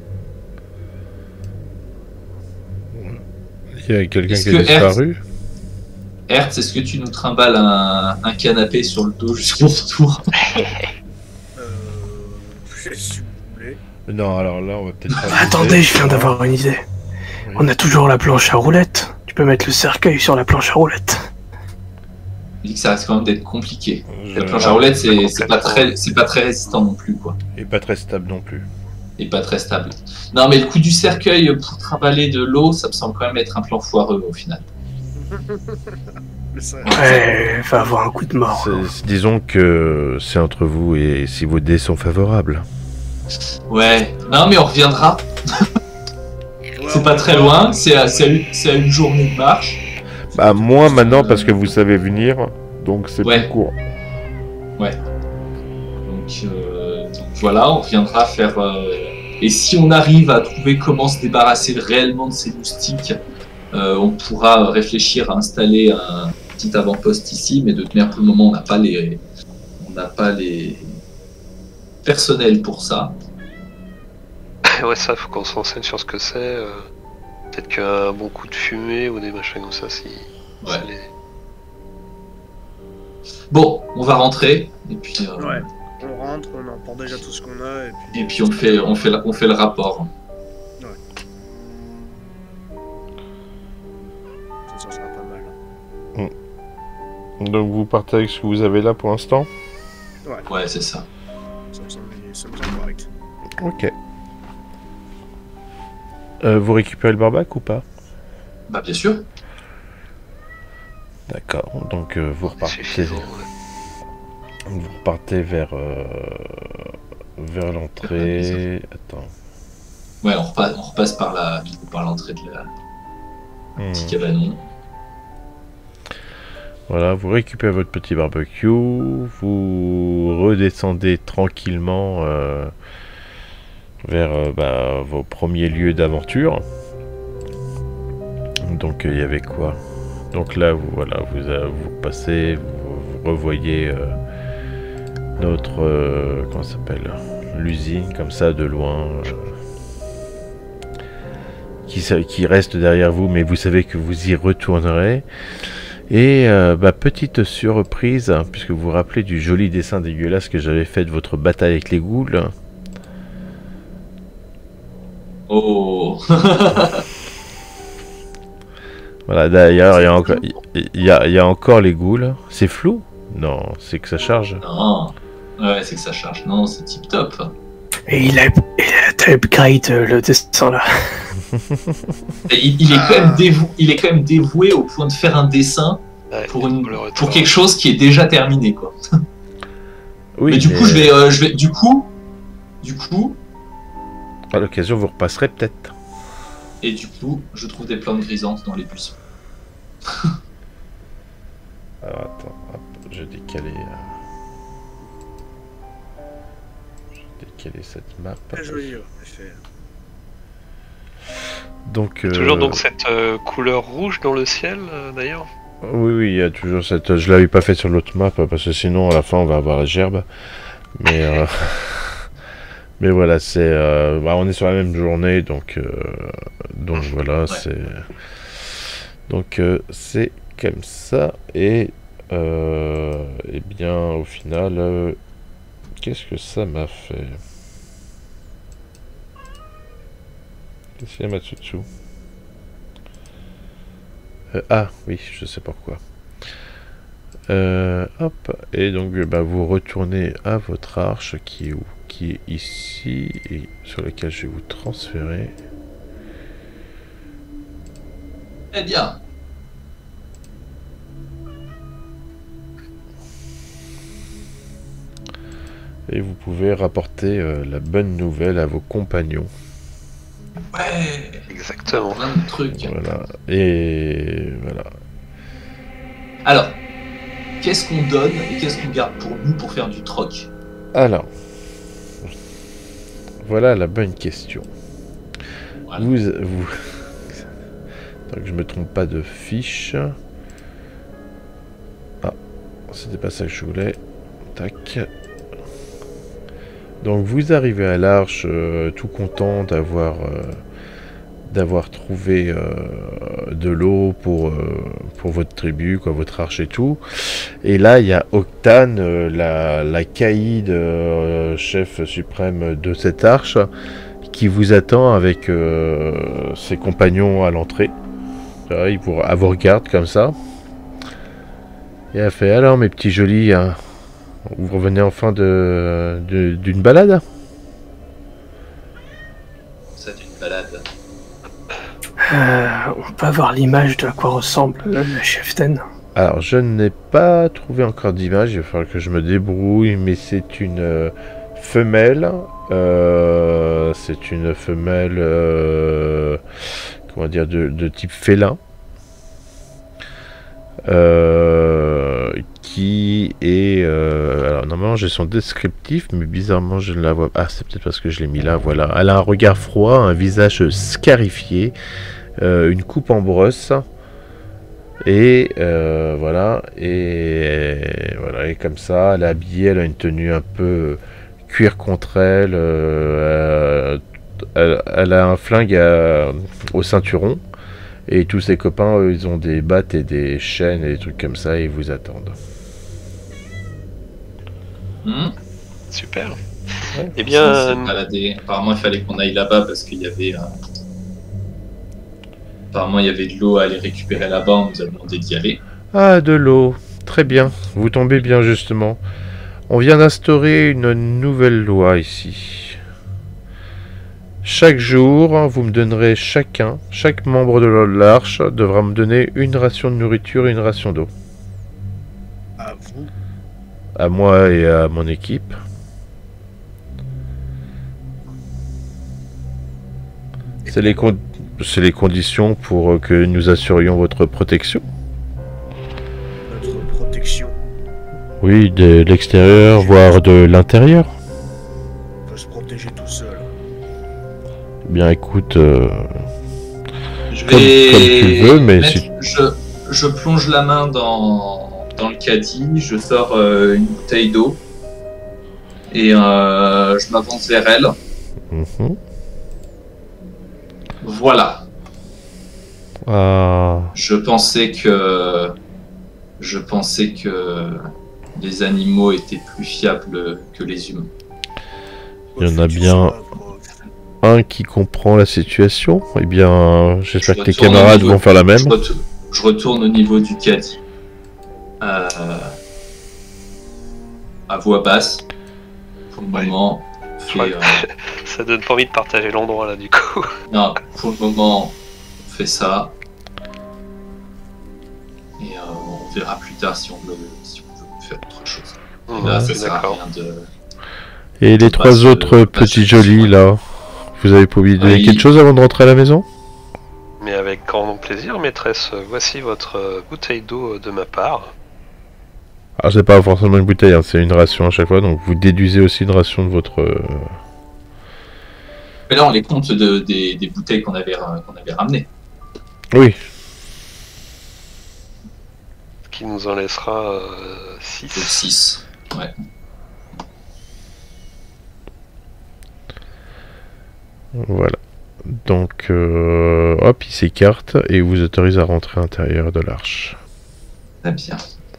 Il y a quelqu'un Est-ce qui a que disparu. Hertz, est-ce que tu nous trimbales un, un canapé sur le dos jusqu'au retour? Euh. Si vous voulez. Non, alors là, on va peut-être pas. Attendez, je viens d'avoir une idée. Oui. On a toujours la planche à roulettes. Tu peux mettre le cercueil sur la planche à roulettes. Je dis que ça risque quand même d'être compliqué. Je- La planche à roulettes, c'est complètement. c'est pas très, c'est pas très résistant non plus, quoi. Et pas très stable non plus. Et pas très stable. Non, mais le coup du cercueil pour trimballer de l'eau, ça me semble quand même être un plan foireux au final. Mais ça- Ouais, va avoir un coup de mort. C'est- c'est- disons que c'est entre vous et si vos dés sont favorables. Ouais. Non, mais on reviendra. Ouais, C'est on- pas très loin. C'est à, c'est à une, c'est à une journée de marche. Bah, moins maintenant parce que vous savez venir, donc c'est Ouais. plus court. Donc, euh, donc voilà, on reviendra faire. euh, Et si on arrive à trouver comment se débarrasser réellement de ces moustiques, euh, on pourra réfléchir à installer un petit avant-poste ici. Mais de toute manière, pour le moment, on n'a pas les, on n'a pas les personnels pour ça. Ouais, ça, faut qu'on se renseigne sur ce que c'est. euh, Peut-être qu'un bon coup de fumée ou des machins comme ça, si. Ouais. ça les- Bon, on va rentrer et puis. euh, Ouais. On rentre, on emporte déjà tout ce qu'on a et puis. Et puis on fait, on fait, la- on fait le rapport. Ça, ça sera pas mal. Donc vous partez avec ce que vous avez là pour l'instant. Ouais, c'est ça. Ça me semble, ça me semble correct. Ok. Euh, vous récupérez le barbac ou pas? Bah bien sûr. D'accord. Donc euh, vous C'est repartez. suffisant, ouais. Vous repartez vers euh, vers l'entrée. Attends. Ouais, on repasse, on repasse par la, du coup, par l'entrée de la Hmm. petit cabanon. Voilà, vous récupérez votre petit barbecue, vous redescendez tranquillement euh, vers euh, bah, vos premiers lieux d'aventure. Donc il y avait quoi? Donc là, vous, voilà, vous, euh, vous passez, vous, vous revoyez euh, notre, euh, comment ça s'appelle, l'usine comme ça de loin, euh, qui, sa- qui reste derrière vous, mais vous savez que vous y retournerez. Et euh, bah, petite surprise, hein, puisque vous vous rappelez du joli dessin dégueulasse que j'avais fait de votre bataille avec les ghouls. Oh. Voilà, d'ailleurs, il y a encore, il y a, il y a encore les ghouls. C'est flou? Non, c'est que ça charge. Non. Ouais, c'est que ça charge. Non, c'est tip top. Et il a, il a t'as upgrade euh, le dessin là. Et il, il est quand même dévoué, il est quand même dévoué au point de faire un dessin Ouais, pour, une, le retour. pour quelque chose qui est déjà terminé, quoi. Oui, mais du coup, je vais, euh, je vais, du coup, du coup, à l'occasion, vous repasserez peut-être. et du coup, je trouve des plantes grisantes dans les buissons. Alors attends, hop, je vais décaler. euh, Je vais décaler cette map. Très joli, ouais, en effet. Donc, Toujours euh, donc cette euh, couleur rouge dans le ciel, euh, d'ailleurs. oui, oui, il y a toujours cette. Je l'avais pas fait sur l'autre map parce que sinon à la fin on va avoir la gerbe. Mais euh, mais voilà, c'est. euh, bah, on est sur la même journée, donc euh, donc voilà, c'est. Donc euh, c'est comme ça et euh, et bien au final, euh, qu'est-ce que ça m'a fait? Qu'est-ce qu'il y a Matsuzu? Euh, ah oui, je sais pourquoi. Euh, hop, et donc euh, bah, vous retournez à votre arche qui est où? Qui est ici et sur laquelle je vais vous transférer. Eh bien. Et vous pouvez rapporter euh, la bonne nouvelle à vos compagnons. Ouais, Exactement. plein de trucs. Voilà. Et voilà. Alors, qu'est-ce qu'on donne et qu'est-ce qu'on garde pour nous pour faire du troc? Alors, voilà la bonne question. Voilà. Vous, vous... Tant que je me trompe pas de fiche. Ah, c'était pas ça que je voulais. Tac. Donc vous arrivez à l'Arche euh, tout content d'avoir euh, d'avoir trouvé euh, de l'eau pour, euh, pour votre tribu, quoi, votre arche et tout. Et là, il y a Octane, euh, la, la caïd, euh, chef suprême de cette arche, qui vous attend avec euh, ses compagnons à l'entrée. Euh, Il vous, elle vous regarde comme ça. Et elle fait, alors mes petits jolis, hein, vous revenez enfin de, de- d'une balade? Ça d'une balade. Euh, on peut avoir l'image de à quoi ressemble le, le cheftain. Alors, je n'ai pas trouvé encore d'image, il va falloir que je me débrouille, mais c'est une euh, femelle. euh, c'est une femelle, euh, comment dire, de, de type félin. Euh, qui est... euh, alors, normalement, j'ai son descriptif, mais bizarrement, je ne la vois pas. Ah, c'est peut-être parce que je l'ai mis là, voilà. Elle a un regard froid, un visage scarifié, euh, une coupe en brosse. Et euh, voilà, et voilà, et comme ça, elle est habillée, elle a une tenue un peu cuir contre elle, euh, elle, elle a un flingue à- au ceinturon, et tous ses copains, eux, ils ont des battes et des chaînes et des trucs comme ça, et ils vous attendent. Hmm. Super. Ouais. Eh bien, On s'est baladé. Apparemment, il fallait qu'on aille là-bas parce qu'il y avait. euh, Apparemment, il y avait de l'eau à aller récupérer là-bas. On nous a demandé d'y aller. Ah, de l'eau, très bien, vous tombez bien justement. On vient d'instaurer une nouvelle loi ici. Chaque jour, vous me donnerez chacun, chaque membre de l'arche devra me donner une ration de nourriture et une ration d'eau. À vous. À moi et à mon équipe. C'est les, con- c'est les conditions pour que nous assurions votre protection. Notre protection. Oui, de l'extérieur, voire de l'intérieur. On peut se protéger tout seul. Bien écoute, euh, Je Comme- vais comme tu le veux, mais mettre- si- je, je plonge la main dans, dans le caddie, je sors euh, une bouteille d'eau et euh, je m'avance vers elle. mhm. Voilà. Ah, Je pensais que je pensais que les animaux étaient plus fiables que les humains. Il y en a bien un qui comprend la situation. Eh bien, j'espère Je que tes retourne au camarades niveau- vont faire la même. Je, retourne, je retourne au niveau du caddie. Euh, à voix basse. Pour le Ouais. moment, Je fait, crois euh, ça donne pas envie de partager l'endroit là du coup. non, pour le moment, on fait ça. Et euh, on verra plus tard si on veut, si on veut faire autre chose. Mmh, Là, je ça suis sert à d'accord. rien de. Et les On trois passe, autres euh, petits passe- jolis là, vous avez pas oublié de donner Oui. quelque chose avant de rentrer à la maison? Mais avec grand plaisir, maîtresse, voici votre euh, bouteille d'eau euh, de ma part. Ah, c'est pas forcément une bouteille, hein, c'est une ration à chaque fois, donc vous déduisez aussi une ration de votre. euh, Mais là, on les compte de, des, des bouteilles qu'on avait, euh, qu'on avait ramenées. Oui, Ce qui nous en laissera Donc six. six. Ouais. voilà. Donc, euh, hop, il s'écarte et vous autorise à rentrer à l'intérieur de l'arche. Très bien.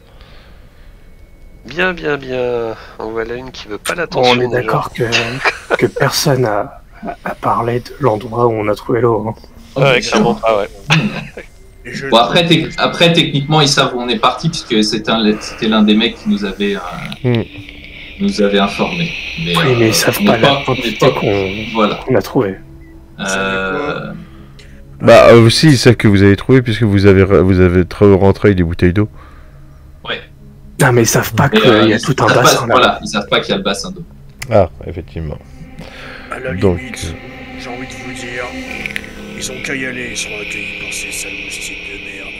Bien, bien, bien. En voilà une qui veut pas Bon, l'attention. on est déjà. d'accord que, que personne a, a parlé de l'endroit où on a trouvé l'eau. hein. Oh, Ouais, bien sûr. clairement pas, ouais. Et je- Bon, après, tec- après, techniquement, ils savent où on est parti, puisque c'était un- c'était l'un des mecs qui nous avait, euh, Hmm. nous avait informé. Mais, Oui, mais euh, ils savent on pas n'est la on n'est quantité pas- qu'on Voilà. qu'on a trouvé. Euh, Bah, euh, aussi, c'est ça que vous avez trouvé puisque vous avez, vous avez tra- rentré avec des bouteilles d'eau. ouais. Non, mais ils savent pas Mais, qu'il euh, y a ils tout un savent pas- bassin là. Voilà, ils savent pas qu'il y a le bassin d'eau. Ah, effectivement. À la Donc, limite, j'ai envie de vous dire, ils ont qu'à y aller, ils seront accueillis par ces sales moustiques de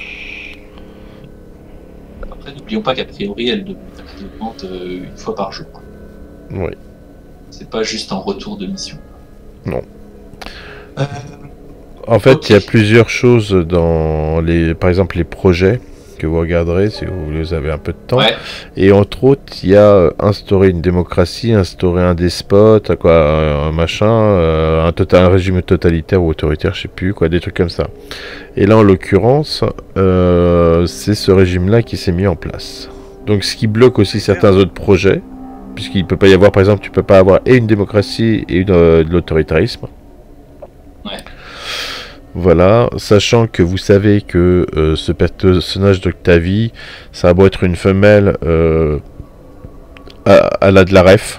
merde. Après, n'oublions pas qu'a priori, elle demande euh, une fois par jour. oui. C'est pas juste en retour de mission. Non. Euh, En fait, Ok. il y a plusieurs choses dans les, par exemple, les projets que vous regarderez si vous avez un peu de temps. ouais. Et entre autres, il y a euh, instaurer une démocratie, instaurer un despote, quoi, un, un machin, euh, un, total, un régime totalitaire ou autoritaire, je sais plus, quoi, des trucs comme ça. Et là, en l'occurrence, euh, c'est ce régime-là qui s'est mis en place. Donc, ce qui bloque aussi certains autres projets, puisqu'il peut pas y avoir, par exemple, tu peux pas avoir et une démocratie et une, euh, de l'autoritarisme. Ouais. Voilà, sachant que vous savez que euh, ce personnage d'Octavie, ça a beau être une femelle, euh, elle a de la ref.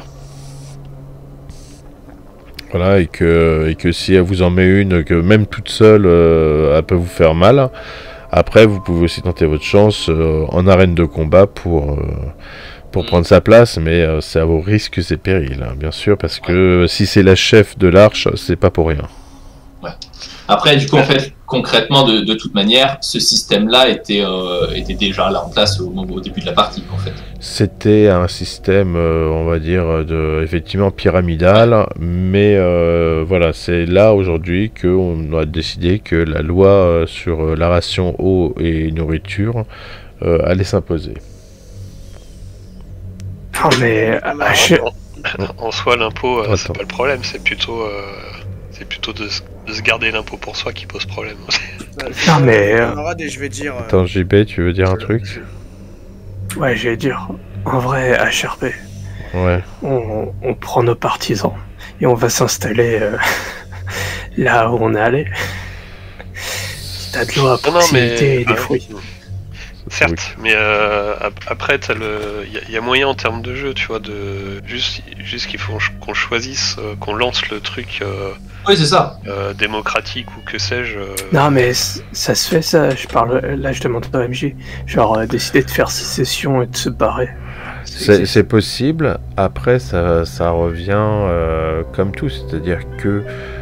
Voilà, et que, et que si elle vous en met une, que même toute seule, euh, elle peut vous faire mal. Après, vous pouvez aussi tenter votre chance euh, en arène de combat pour, euh, pour prendre sa place, mais euh, c'est à vos risques et périls, hein, bien sûr, parce que euh, si c'est la chef de l'arche, c'est pas pour rien. Après, du coup, en fait, concrètement, de, de toute manière, ce système-là était, euh, était déjà là en place au, au début de la partie, en fait. C'était un système, euh, on va dire, de, effectivement pyramidal, mais euh, voilà, c'est là aujourd'hui qu'on a décidé que la loi euh, sur euh, la ration eau et nourriture euh, allait s'imposer. Non, mais Bah, à chaque- en, en soi, l'impôt, euh, c'est Attends. pas le problème, c'est plutôt, euh, c'est plutôt de, se- de se garder l'impôt pour soi qui pose problème. Bah, Non, mais, euh, camarade, et je vais dire... euh, Attends, J B, tu veux dire un je- truc? je- ouais, j'allais dire, en vrai, H R P, Ouais. on, on prend nos partisans et on va s'installer euh, là où on est allé. T'as de l'eau à Non, non, mais proximité et des ah, fruits. certes, mais euh, ap- après, t'as le, il y, a- y a moyen en termes de jeu, tu vois, de juste, juste qu'il faut qu'on choisisse, euh, qu'on lance le truc euh, Oui, c'est ça. euh, démocratique ou que sais-je. euh, Non, mais c- ça se fait, ça. Je parle, là, je demande à O M J. Genre, euh, décider de faire sécession et de se barrer. Ça C'est existe. c'est possible. Après, ça, ça revient euh, comme tout, c'est-à-dire que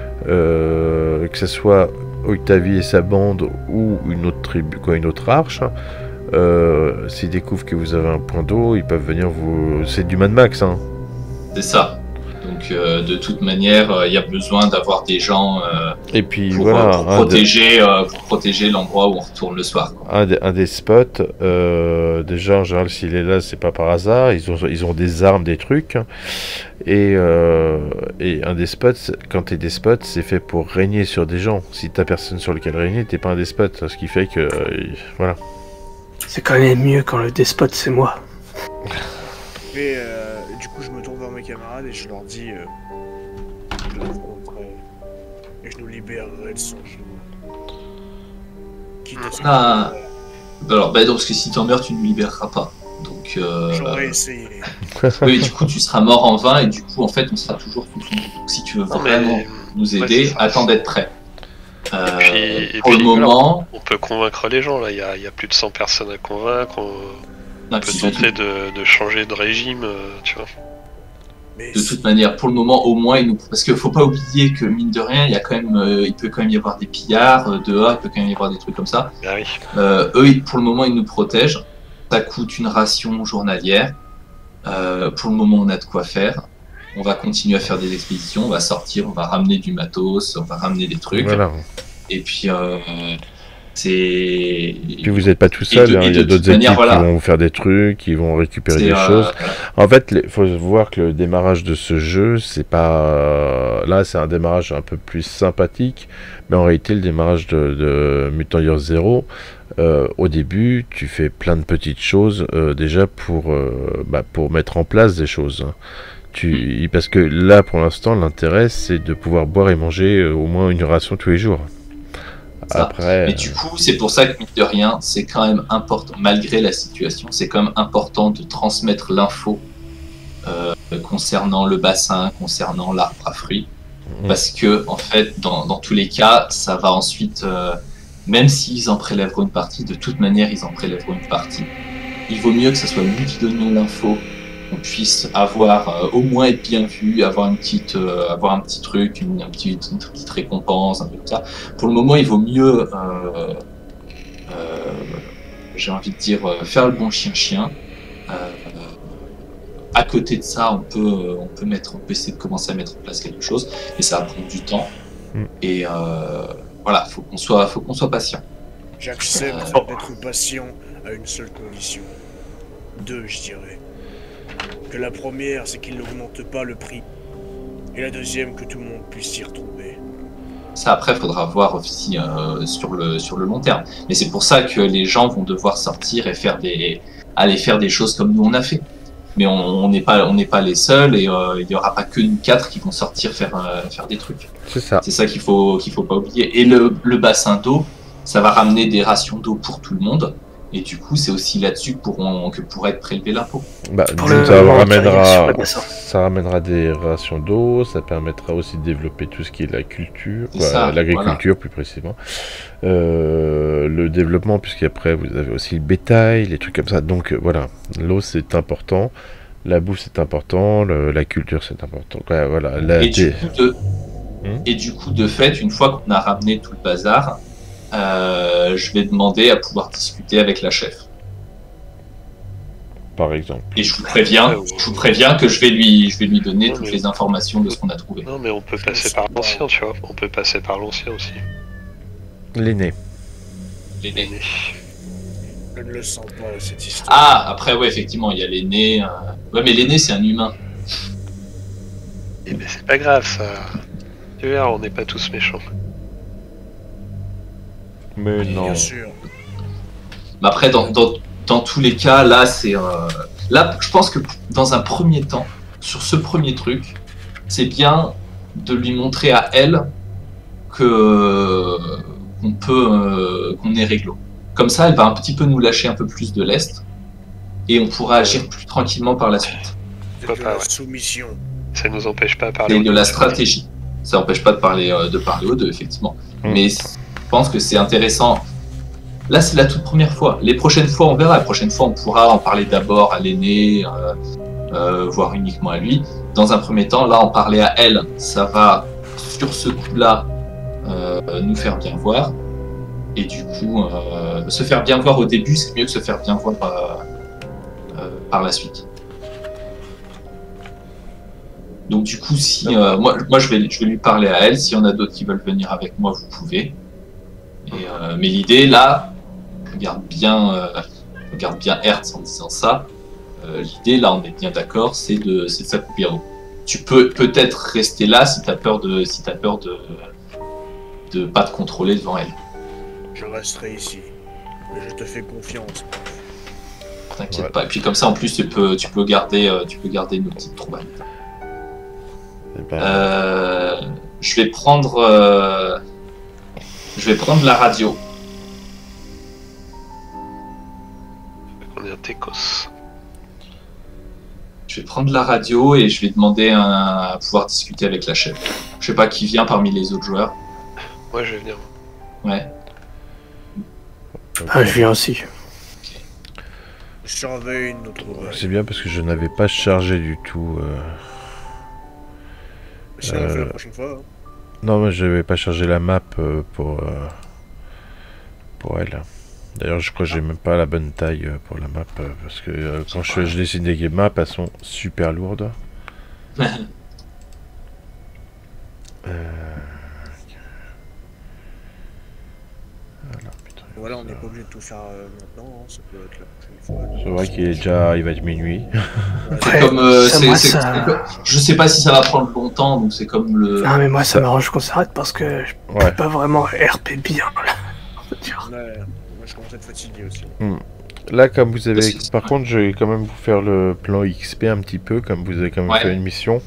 euh, que ce soit Octavie et sa bande ou une autre tribu, quoi, une autre arche, euh, s'ils découvrent que vous avez un point d'eau, ils peuvent venir vous. C'est du Mad Max, hein. C'est ça. Donc, euh, de toute manière, il y a besoin d'avoir des gens euh, Et puis pour, voilà, euh, pour un, protéger, euh, pour protéger l'endroit où on retourne le soir, quoi. un des, un des spots, euh, déjà en général, s'il est là, c'est pas par hasard. Ils ont, ils ont des armes, des trucs. Et, euh, et un des spots, c'est- quand t'es des spots, c'est fait pour régner sur des gens. Si t'as personne sur lequel régner, t'es pas un despote. Ce qui fait que. euh, voilà. C'est quand même mieux quand le despote, c'est moi. Et euh, du coup, je me tourne vers mes camarades et je leur dis... Euh, je l'affronterai et je nous libérerai de son joug. Quitte à ce que- Ah. Alors, bah, donc, parce que si t'en meurs, tu ne nous libéreras pas. Donc, euh, J'aurais essayé. oui, du coup, tu seras mort en vain et du coup, en fait, on sera toujours sous son. Donc, si tu veux non, mais- vraiment nous ouais, aider, c'est ça. attends d'être prêt. Euh, Et puis- et pour puis, le voilà. moment, On peut convaincre les gens, là, il y a, il y a plus de cent personnes à convaincre, on non, peut puis surtout, tenter de, de changer de régime, euh, tu vois. Mais de toute manière, pour le moment, au moins, il nous... parce qu'il faut pas oublier que mine de rien, il y a quand même, euh, il peut quand même y avoir des pillards euh, dehors, il peut quand même y avoir des trucs comme ça. Ah oui. Euh, eux, ils- pour le moment, ils nous protègent. Ça coûte une ration journalière. Euh, pour le moment, on a de quoi faire. On va continuer à faire des expéditions, on va sortir, on va ramener du matos, on va ramener des trucs. Voilà. Et puis, euh, c'est. Puis vous n'êtes pas tout Et seul, de- hein, et il y a de toute d'autres manière, équipes voilà. qui vont vous faire des trucs, qui vont récupérer c'est, des euh, choses. voilà. En fait, il faut voir que le démarrage de ce jeu, c'est pas. euh, Là, c'est un démarrage un peu plus sympathique, mais en réalité, le démarrage de, de Mutant Year Zero, euh, au début, tu fais plein de petites choses euh, déjà pour, euh, bah, pour mettre en place des choses. Tu... Parce que là, pour l'instant, l'intérêt, c'est de pouvoir boire et manger euh, au moins une ration tous les jours. Ça. Après. Mais du coup, c'est pour ça que, mine de rien, c'est quand même important, malgré la situation, c'est quand même important de transmettre l'info euh, concernant le bassin, concernant l'arbre à fruits. Mhm. Parce que, en fait, dans, dans tous les cas, ça va ensuite, euh, même s'ils en prélèveront une partie, de toute manière, ils en prélèveront une partie. Il vaut mieux que ce soit nous qui donnions l'info qu'on puisse avoir euh, au moins être bien vu, avoir une petite, euh, avoir un petit truc, une, une, petite, une petite récompense, un peu comme ça. Pour le moment, il vaut mieux, euh, euh, j'ai envie de dire, euh, faire le bon chien-chien. Euh, à côté de ça, on peut, on peut mettre, on peut essayer de commencer à mettre en place quelque chose, mais ça va prendre du temps. Mm. Et euh, voilà, faut qu'on soit, faut qu'on soit patient. J'accepte euh, d'être patient à une seule condition. Deux, je dirais. Que la première, c'est qu'il n'augmente pas le prix. Et la deuxième, que tout le monde puisse s'y retrouver. Ça, après, il faudra voir aussi euh, sur, le, sur le long terme. Mais c'est pour ça que les gens vont devoir sortir et faire des, aller faire des choses comme nous on a fait. Mais on n'est pas, on n'est pas les seuls et euh, il n'y aura pas que nous quatre qui vont sortir faire, euh, faire des trucs. C'est ça. C'est ça qu'il faut, qu'il faut pas oublier. Et le, le bassin d'eau, ça va ramener des rations d'eau pour tout le monde. Et du coup, c'est aussi là-dessus que, pourront, que pourra être prélevé l'impôt. Bah, ça, ramènera, ça ramènera des rations d'eau, ça permettra aussi de développer tout ce qui est la culture, l'agriculture voilà. plus précisément. Euh, le développement, puisqu'après vous avez aussi le bétail, les trucs comme ça. Donc euh, voilà, l'eau c'est important, la bouffe c'est important, le, la culture c'est important. Ouais, voilà, la et, du coup de, hum et du coup, de fait, une fois qu'on a ramené tout le bazar, Euh, je vais demander à pouvoir discuter avec la chef. Par exemple. Et je vous préviens, ouais, je vous préviens que je vais lui, je vais lui donner non, toutes les informations de ce qu'on a trouvé. Non, mais on peut passer par l'ancien, tu vois. On peut passer par l'ancien aussi. L'aîné. L'aîné. Je ne le sens pas, cette histoire. Ah, après, ouais, effectivement, il y a l'aîné. Euh... Ouais, mais l'aîné, c'est un humain. Eh ben, c'est pas grave, ça. Tu vois, on n'est pas tous méchants. Mais oui, non. Bien sûr. Mais après, dans, dans, dans tous les cas, là, c'est. Euh... Là, je pense que dans un premier temps, sur ce premier truc, c'est bien de lui montrer à elle que qu'on peut, euh, qu'on est réglo. Comme ça, elle va un petit peu nous lâcher un peu plus de lest et on pourra agir plus tranquillement par la suite. De la ouais. soumission. Ça nous empêche pas de parler. Et de la stratégie. Ça n'empêche pas de parler, euh, de parler aux deux, effectivement. Mmh. Mais je pense que c'est intéressant. Là, c'est la toute première fois. Les prochaines fois, on verra. La prochaine fois, on pourra en parler d'abord à l'aîné, euh, euh, voire uniquement à lui. Dans un premier temps, là, en parler à elle, ça va, sur ce coup-là, euh, nous faire bien voir. Et du coup, euh, se faire bien voir au début, c'est mieux que se faire bien voir euh, euh, par la suite. Donc du coup, si euh, moi, moi je vais, je vais lui parler à elle. S'il y en a d'autres qui veulent venir avec moi, vous pouvez. Et, euh, mais l'idée là, regarde bien, euh, regarde bien Hertz en disant ça. Euh, l'idée là, on est bien d'accord, c'est de, c'est de s'accoupler. Tu peux peut-être rester là si t'as peur de, si t'as peur de, de pas te contrôler devant elle. Je resterai ici. Je te fais confiance. T'inquiète ouais. pas. Et puis comme ça, en plus, tu peux, tu peux garder, euh, tu peux garder nos petites trouvailles. Ben... Euh, je vais prendre, euh, je vais prendre la radio. On est un Técos. Je vais prendre la radio et je vais demander un, à pouvoir discuter avec la chef. Je sais pas qui vient parmi les autres joueurs. Moi, je vais venir. Ouais. Ah, je viens aussi. Okay. Je surveille notre. C'est bien parce que je n'avais pas chargé du tout. Euh... C'est euh... la prochaine fois. Hein. Non, mais je n'avais pas chargé la map euh, pour euh... pour elle. D'ailleurs, je crois que j'ai même pas la bonne taille euh, pour la map euh, parce que euh, quand je, je dessine des maps, elles sont super lourdes. euh... Voilà, on n'est pas obligé de tout faire euh, maintenant, hein. Ça peut être la prochaine fois. C'est vrai qu'il est déjà, il va être minuit. C'est comme, euh, c'est, c'est, ça... c'est, je sais pas si ça va prendre longtemps, donc c'est comme le. Non mais moi ça, ça... m'arrange qu'on s'arrête parce que je peux ouais. pas vraiment R P bien là. Ouais, moi je commence à être fatigué aussi. Hmm. Là, comme vous avez, que... par contre, je vais quand même vous faire le plan X P un petit peu, comme vous avez quand même ouais. fait une mission.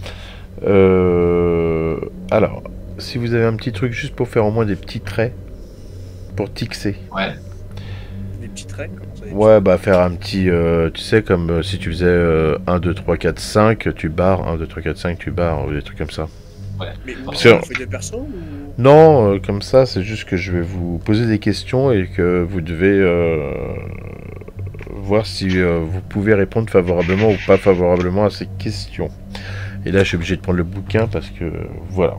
Euh... Alors, si vous avez un petit truc juste pour faire au moins des petits traits. Pour tixer. Ouais. Des petits traits comment ça, ouais, bah faire un petit... Euh, tu sais, comme euh, si tu faisais euh, un, deux, trois, quatre, cinq, tu barres, un, deux, trois, quatre, cinq, tu barres, ou des trucs comme ça. Ouais. Mais on fait des persos ou... Non, euh, comme ça, c'est juste que je vais vous poser des questions et que vous devez... Euh, voir si euh, vous pouvez répondre favorablement ou pas favorablement à ces questions. Et là, je suis obligé de prendre le bouquin parce que voilà.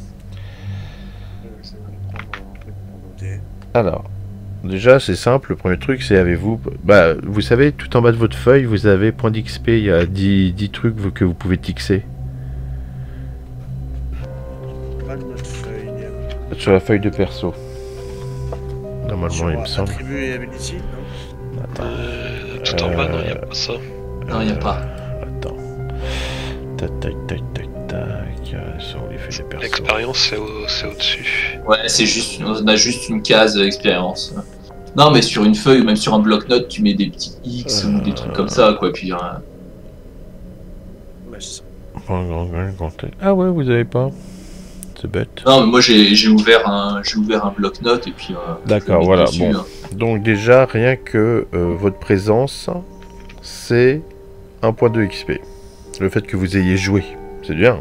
Alors, déjà, c'est simple. Le premier truc, c'est avez-vous... Bah, vous savez, tout en bas de votre feuille, vous avez point d'X P. Il y a dix, dix trucs que vous pouvez tixer. Pas de notre feuille. Sur la feuille de perso. Normalement, Sur il me semble. attribut et ability, non? Attends. Euh, tout en bas, non, il n'y a pas ça. Non, il n'y a pas. Attends. Tac, tac, tac, tac, tac. Ça, on les fait des persos. L'expérience, c'est au, c'est au-dessus. Ouais, c'est juste, on a juste une case euh, expérience. Non, mais sur une feuille ou même sur un bloc-notes, tu mets des petits X Euh... ou des trucs comme ça, quoi. Puis, euh... Ouais, c'est ça. Ah ouais, vous avez pas. C'est bête. Non, mais moi j'ai j'ai ouvert un, j'ai ouvert un bloc-notes et puis. Euh, D'accord, je voilà. dessus, Bon. hein. Donc déjà, rien que euh, votre présence, c'est un point de X P. Le fait que vous ayez joué, c'est bien.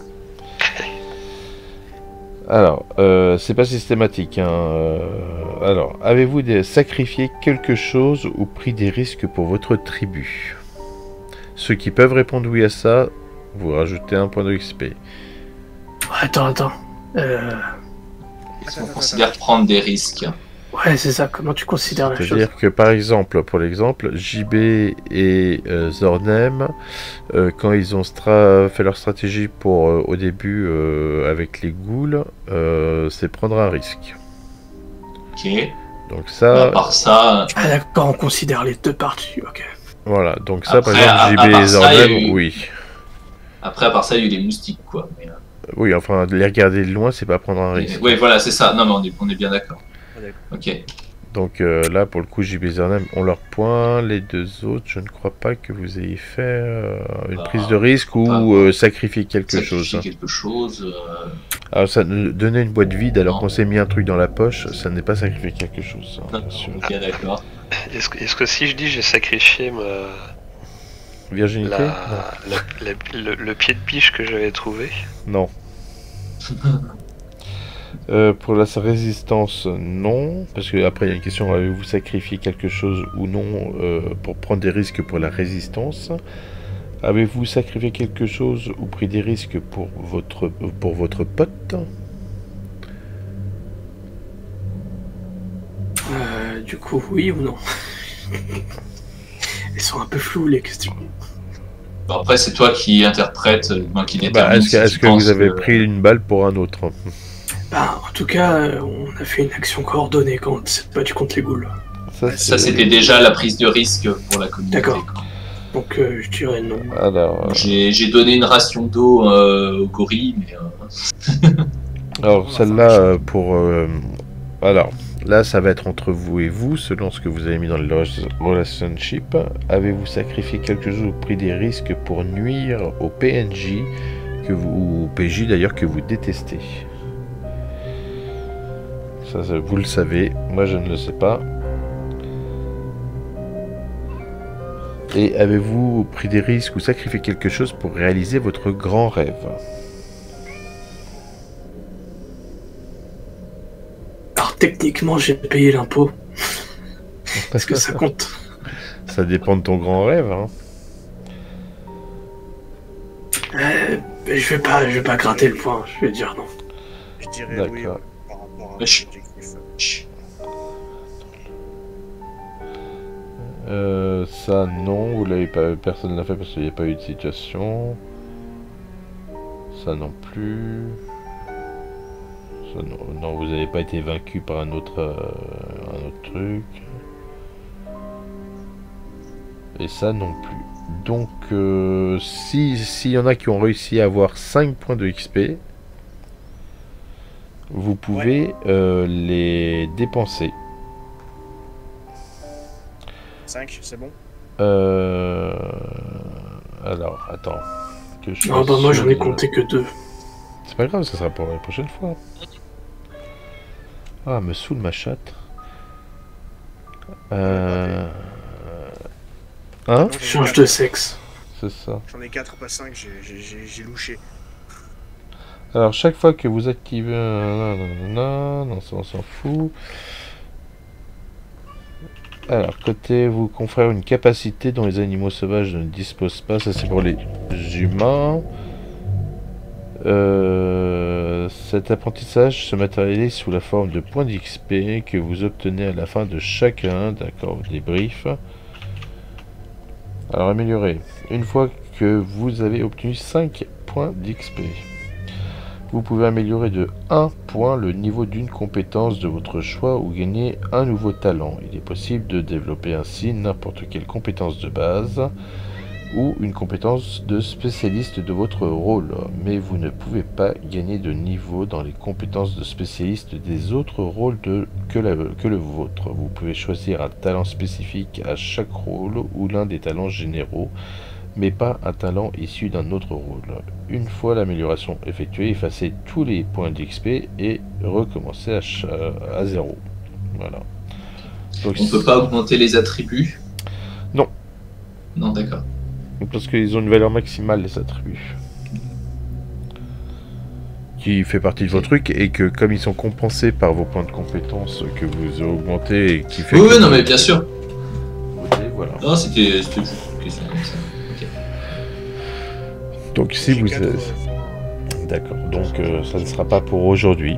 Alors, euh, c'est pas systématique. Hein. Euh, alors, avez-vous des... sacrifié quelque chose ou pris des risques pour votre tribu? Ceux qui peuvent répondre oui à ça, vous rajoutez un point de X P. Attends, attends. Euh... Est-ce qu'on considère prendre des risques? Ouais, c'est ça. Comment tu considères la chose? C'est-à-dire que, par exemple, pour l'exemple, J B et euh, Zornem, euh, quand ils ont stra fait leur stratégie pour, euh, au début, euh, avec les ghouls, euh, c'est prendre un risque. Ok. Donc ça... À part ça... Ah d'accord, on considère les deux parties, ok. Voilà, donc ça, Après, par exemple, à- J B à part et ça, Zornem, il y a eu- oui. Après, à part ça, il y a eu les moustiques, quoi. Mais, euh, Oui, enfin, les regarder de loin, c'est pas prendre un risque. Oui, voilà, c'est ça. Non, mais on est, on est bien d'accord. Ok. Donc euh, là, pour le coup, J B et Zornem ont leur point. Les deux autres, je ne crois pas que vous ayez fait euh, une Bah, prise de risque ou pas. euh, sacrifier quelque Sacrifier chose. quelque chose. euh, Alors, ça, donner une boîte vide alors Non. qu'on s'est mis un truc dans la poche, ça n'est pas sacrifier quelque chose, hein, Non, bien sûr. on est bien d'accord. Est-ce que, est-ce que si je dis j'ai sacrifié ma, Virginité? la, la- la- le, le pied de biche que j'avais trouvé? Non. Non. Euh, pour la résistance, non. Parce que après, il y a une question, avez-vous sacrifié quelque chose ou non euh, pour prendre des risques pour la résistance? Avez-vous sacrifié quelque chose ou pris des risques pour votre, pour votre pote? Euh, du coup, oui ou non? Elles sont un peu floues les questions. Bon, après, c'est toi qui interprète, euh, moi qui Bah, détermine. est-ce que, si est-ce tu que penses vous avez que- pris une balle pour un autre? Bah, en tout cas, euh, on a fait une action coordonnée quand on s'est battu contre les ghouls. Ça, Ça, c'était déjà la prise de risque pour la communauté. D'accord. quoi. Donc, euh, je dirais non. Alors, euh, J'ai j'ai donné une ration d'eau euh, au gorille, mais. euh, alors celle-là, euh, pour... euh, alors, là, ça va être entre vous et vous, selon ce que vous avez mis dans le rela- relationship. Avez-vous sacrifié quelque chose ou pris des risques pour nuire au P N J, que vous, ou au P J d'ailleurs, que vous détestez? Ça, ça, vous le savez, moi je ne le sais pas. Et avez-vous pris des risques ou sacrifié quelque chose pour réaliser votre grand rêve? Alors, techniquement, j'ai payé l'impôt. Est-ce que ça compte? Ça dépend de ton grand rêve, hein. euh, Je vais pas, je vais pas gratter le point, je vais dire non. Je dirais D'accord. oui, ouais, par rapport à Mais je- l'objectif. chut. Euh, ça non, vous l'avez pas, personne l'a fait parce qu'il n'y a pas eu de situation. Ça non plus. Ça, non, non, vous n'avez pas été vaincu par un autre, euh, un autre truc. Et ça non plus. Donc, euh, si s'il y en a qui ont réussi à avoir cinq points de X P, vous pouvez euh, les dépenser. cinq, c'est bon? Euh... Alors, attends. Que je Non, fasse bah moi j'en ai sur- compté que deux. C'est pas grave, ça sera pour la prochaine fois. Ah, me saoule ma chatte. Euh... Hein? Non, j'en ai Change quatre. de sexe. C'est ça. J'en ai quatre, pas cinq, j'ai- j'ai j'ai- j'ai louché. Alors, chaque fois que vous activez un... Non, non, non, non, ça on s'en fout. Alors, côté vous confère une capacité dont les animaux sauvages ne disposent pas. Ça, c'est pour les humains. Euh, cet apprentissage se matérialise sous la forme de points d'X P que vous obtenez à la fin de chacun. D'accord, débrief. Alors, améliorer. Une fois que vous avez obtenu cinq points d'X P, vous pouvez améliorer de un point le niveau d'une compétence de votre choix ou gagner un nouveau talent. Il est possible de développer ainsi n'importe quelle compétence de base ou une compétence de spécialiste de votre rôle, mais vous ne pouvez pas gagner de niveau dans les compétences de spécialiste des autres rôles de, que, la, que le vôtre. Vous pouvez choisir un talent spécifique à chaque rôle ou l'un des talents généraux, mais pas un talent issu d'un autre rôle. Une fois l'amélioration effectuée, effacez tous les points d'X P et recommencez à, à zéro. Voilà. Donc, on peut pas augmenter les attributs? Non. Non, d'accord. Parce qu'ils ont une valeur maximale, les attributs. Qui fait partie de vos trucs, et que comme ils sont compensés par vos points de compétence que vous augmentez, et qui fait... Oui, que oui, non, mais bien sûr. Votez, voilà. Non, c'était juste une question comme ça. Donc si vous... D'accord, donc euh, ça ne sera pas pour aujourd'hui.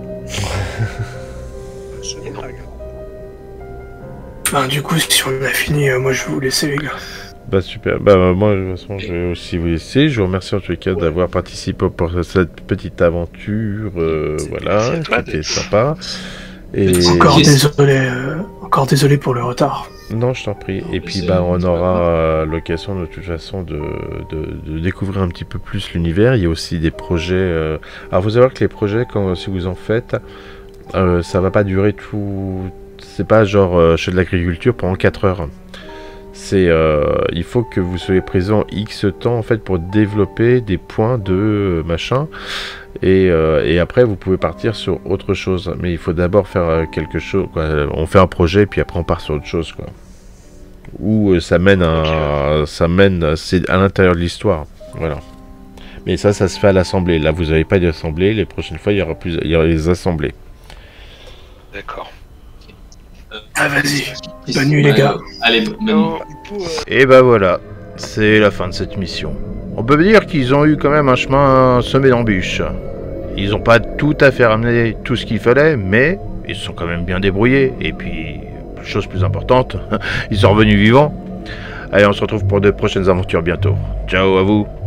Ben, du coup, si on a fini, euh, moi je vais vous laisser, les gars. Bah super, bah moi de toute façon je vais aussi vous laisser. Je vous remercie en tous les cas d'avoir participé pour cette petite aventure, euh, voilà, c'était sympa. Et... Encore désolé, euh, encore désolé pour le retard. Non, je t'en prie. Et puis bah on aura euh, l'occasion de toute façon de, de, de découvrir un petit peu plus l'univers. Il y a aussi des projets. Euh... Alors vous savez que les projets, quand si vous en faites, euh, ça va pas durer tout. C'est pas genre euh, je fais de l'agriculture pendant quatre heures. C'est euh, il faut que vous soyez présent X temps en fait pour développer des points de euh, machin. Et, euh, et après vous pouvez partir sur autre chose, mais il faut d'abord faire euh, quelque chose quoi. On fait un projet puis après on part sur autre chose quoi, ou euh, ça mène à, ça mène c'est à l'intérieur de l'histoire, voilà. Mais ça ça se fait à l'assemblée. Là vous n'avez pas d'assemblée, les prochaines fois il y aura plus, il y aura les assemblées. D'accord. Ah vas-y, bonne nuit les gars. Allez, bonne nuit. Et bah voilà, c'est la fin de cette mission. On peut dire qu'ils ont eu quand même un chemin semé d'embûches. Ils n'ont pas tout à fait ramené tout ce qu'il fallait, mais ils se sont quand même bien débrouillés. Et puis, chose plus importante, ils sont revenus vivants. Allez, on se retrouve pour de prochaines aventures bientôt. Ciao à vous.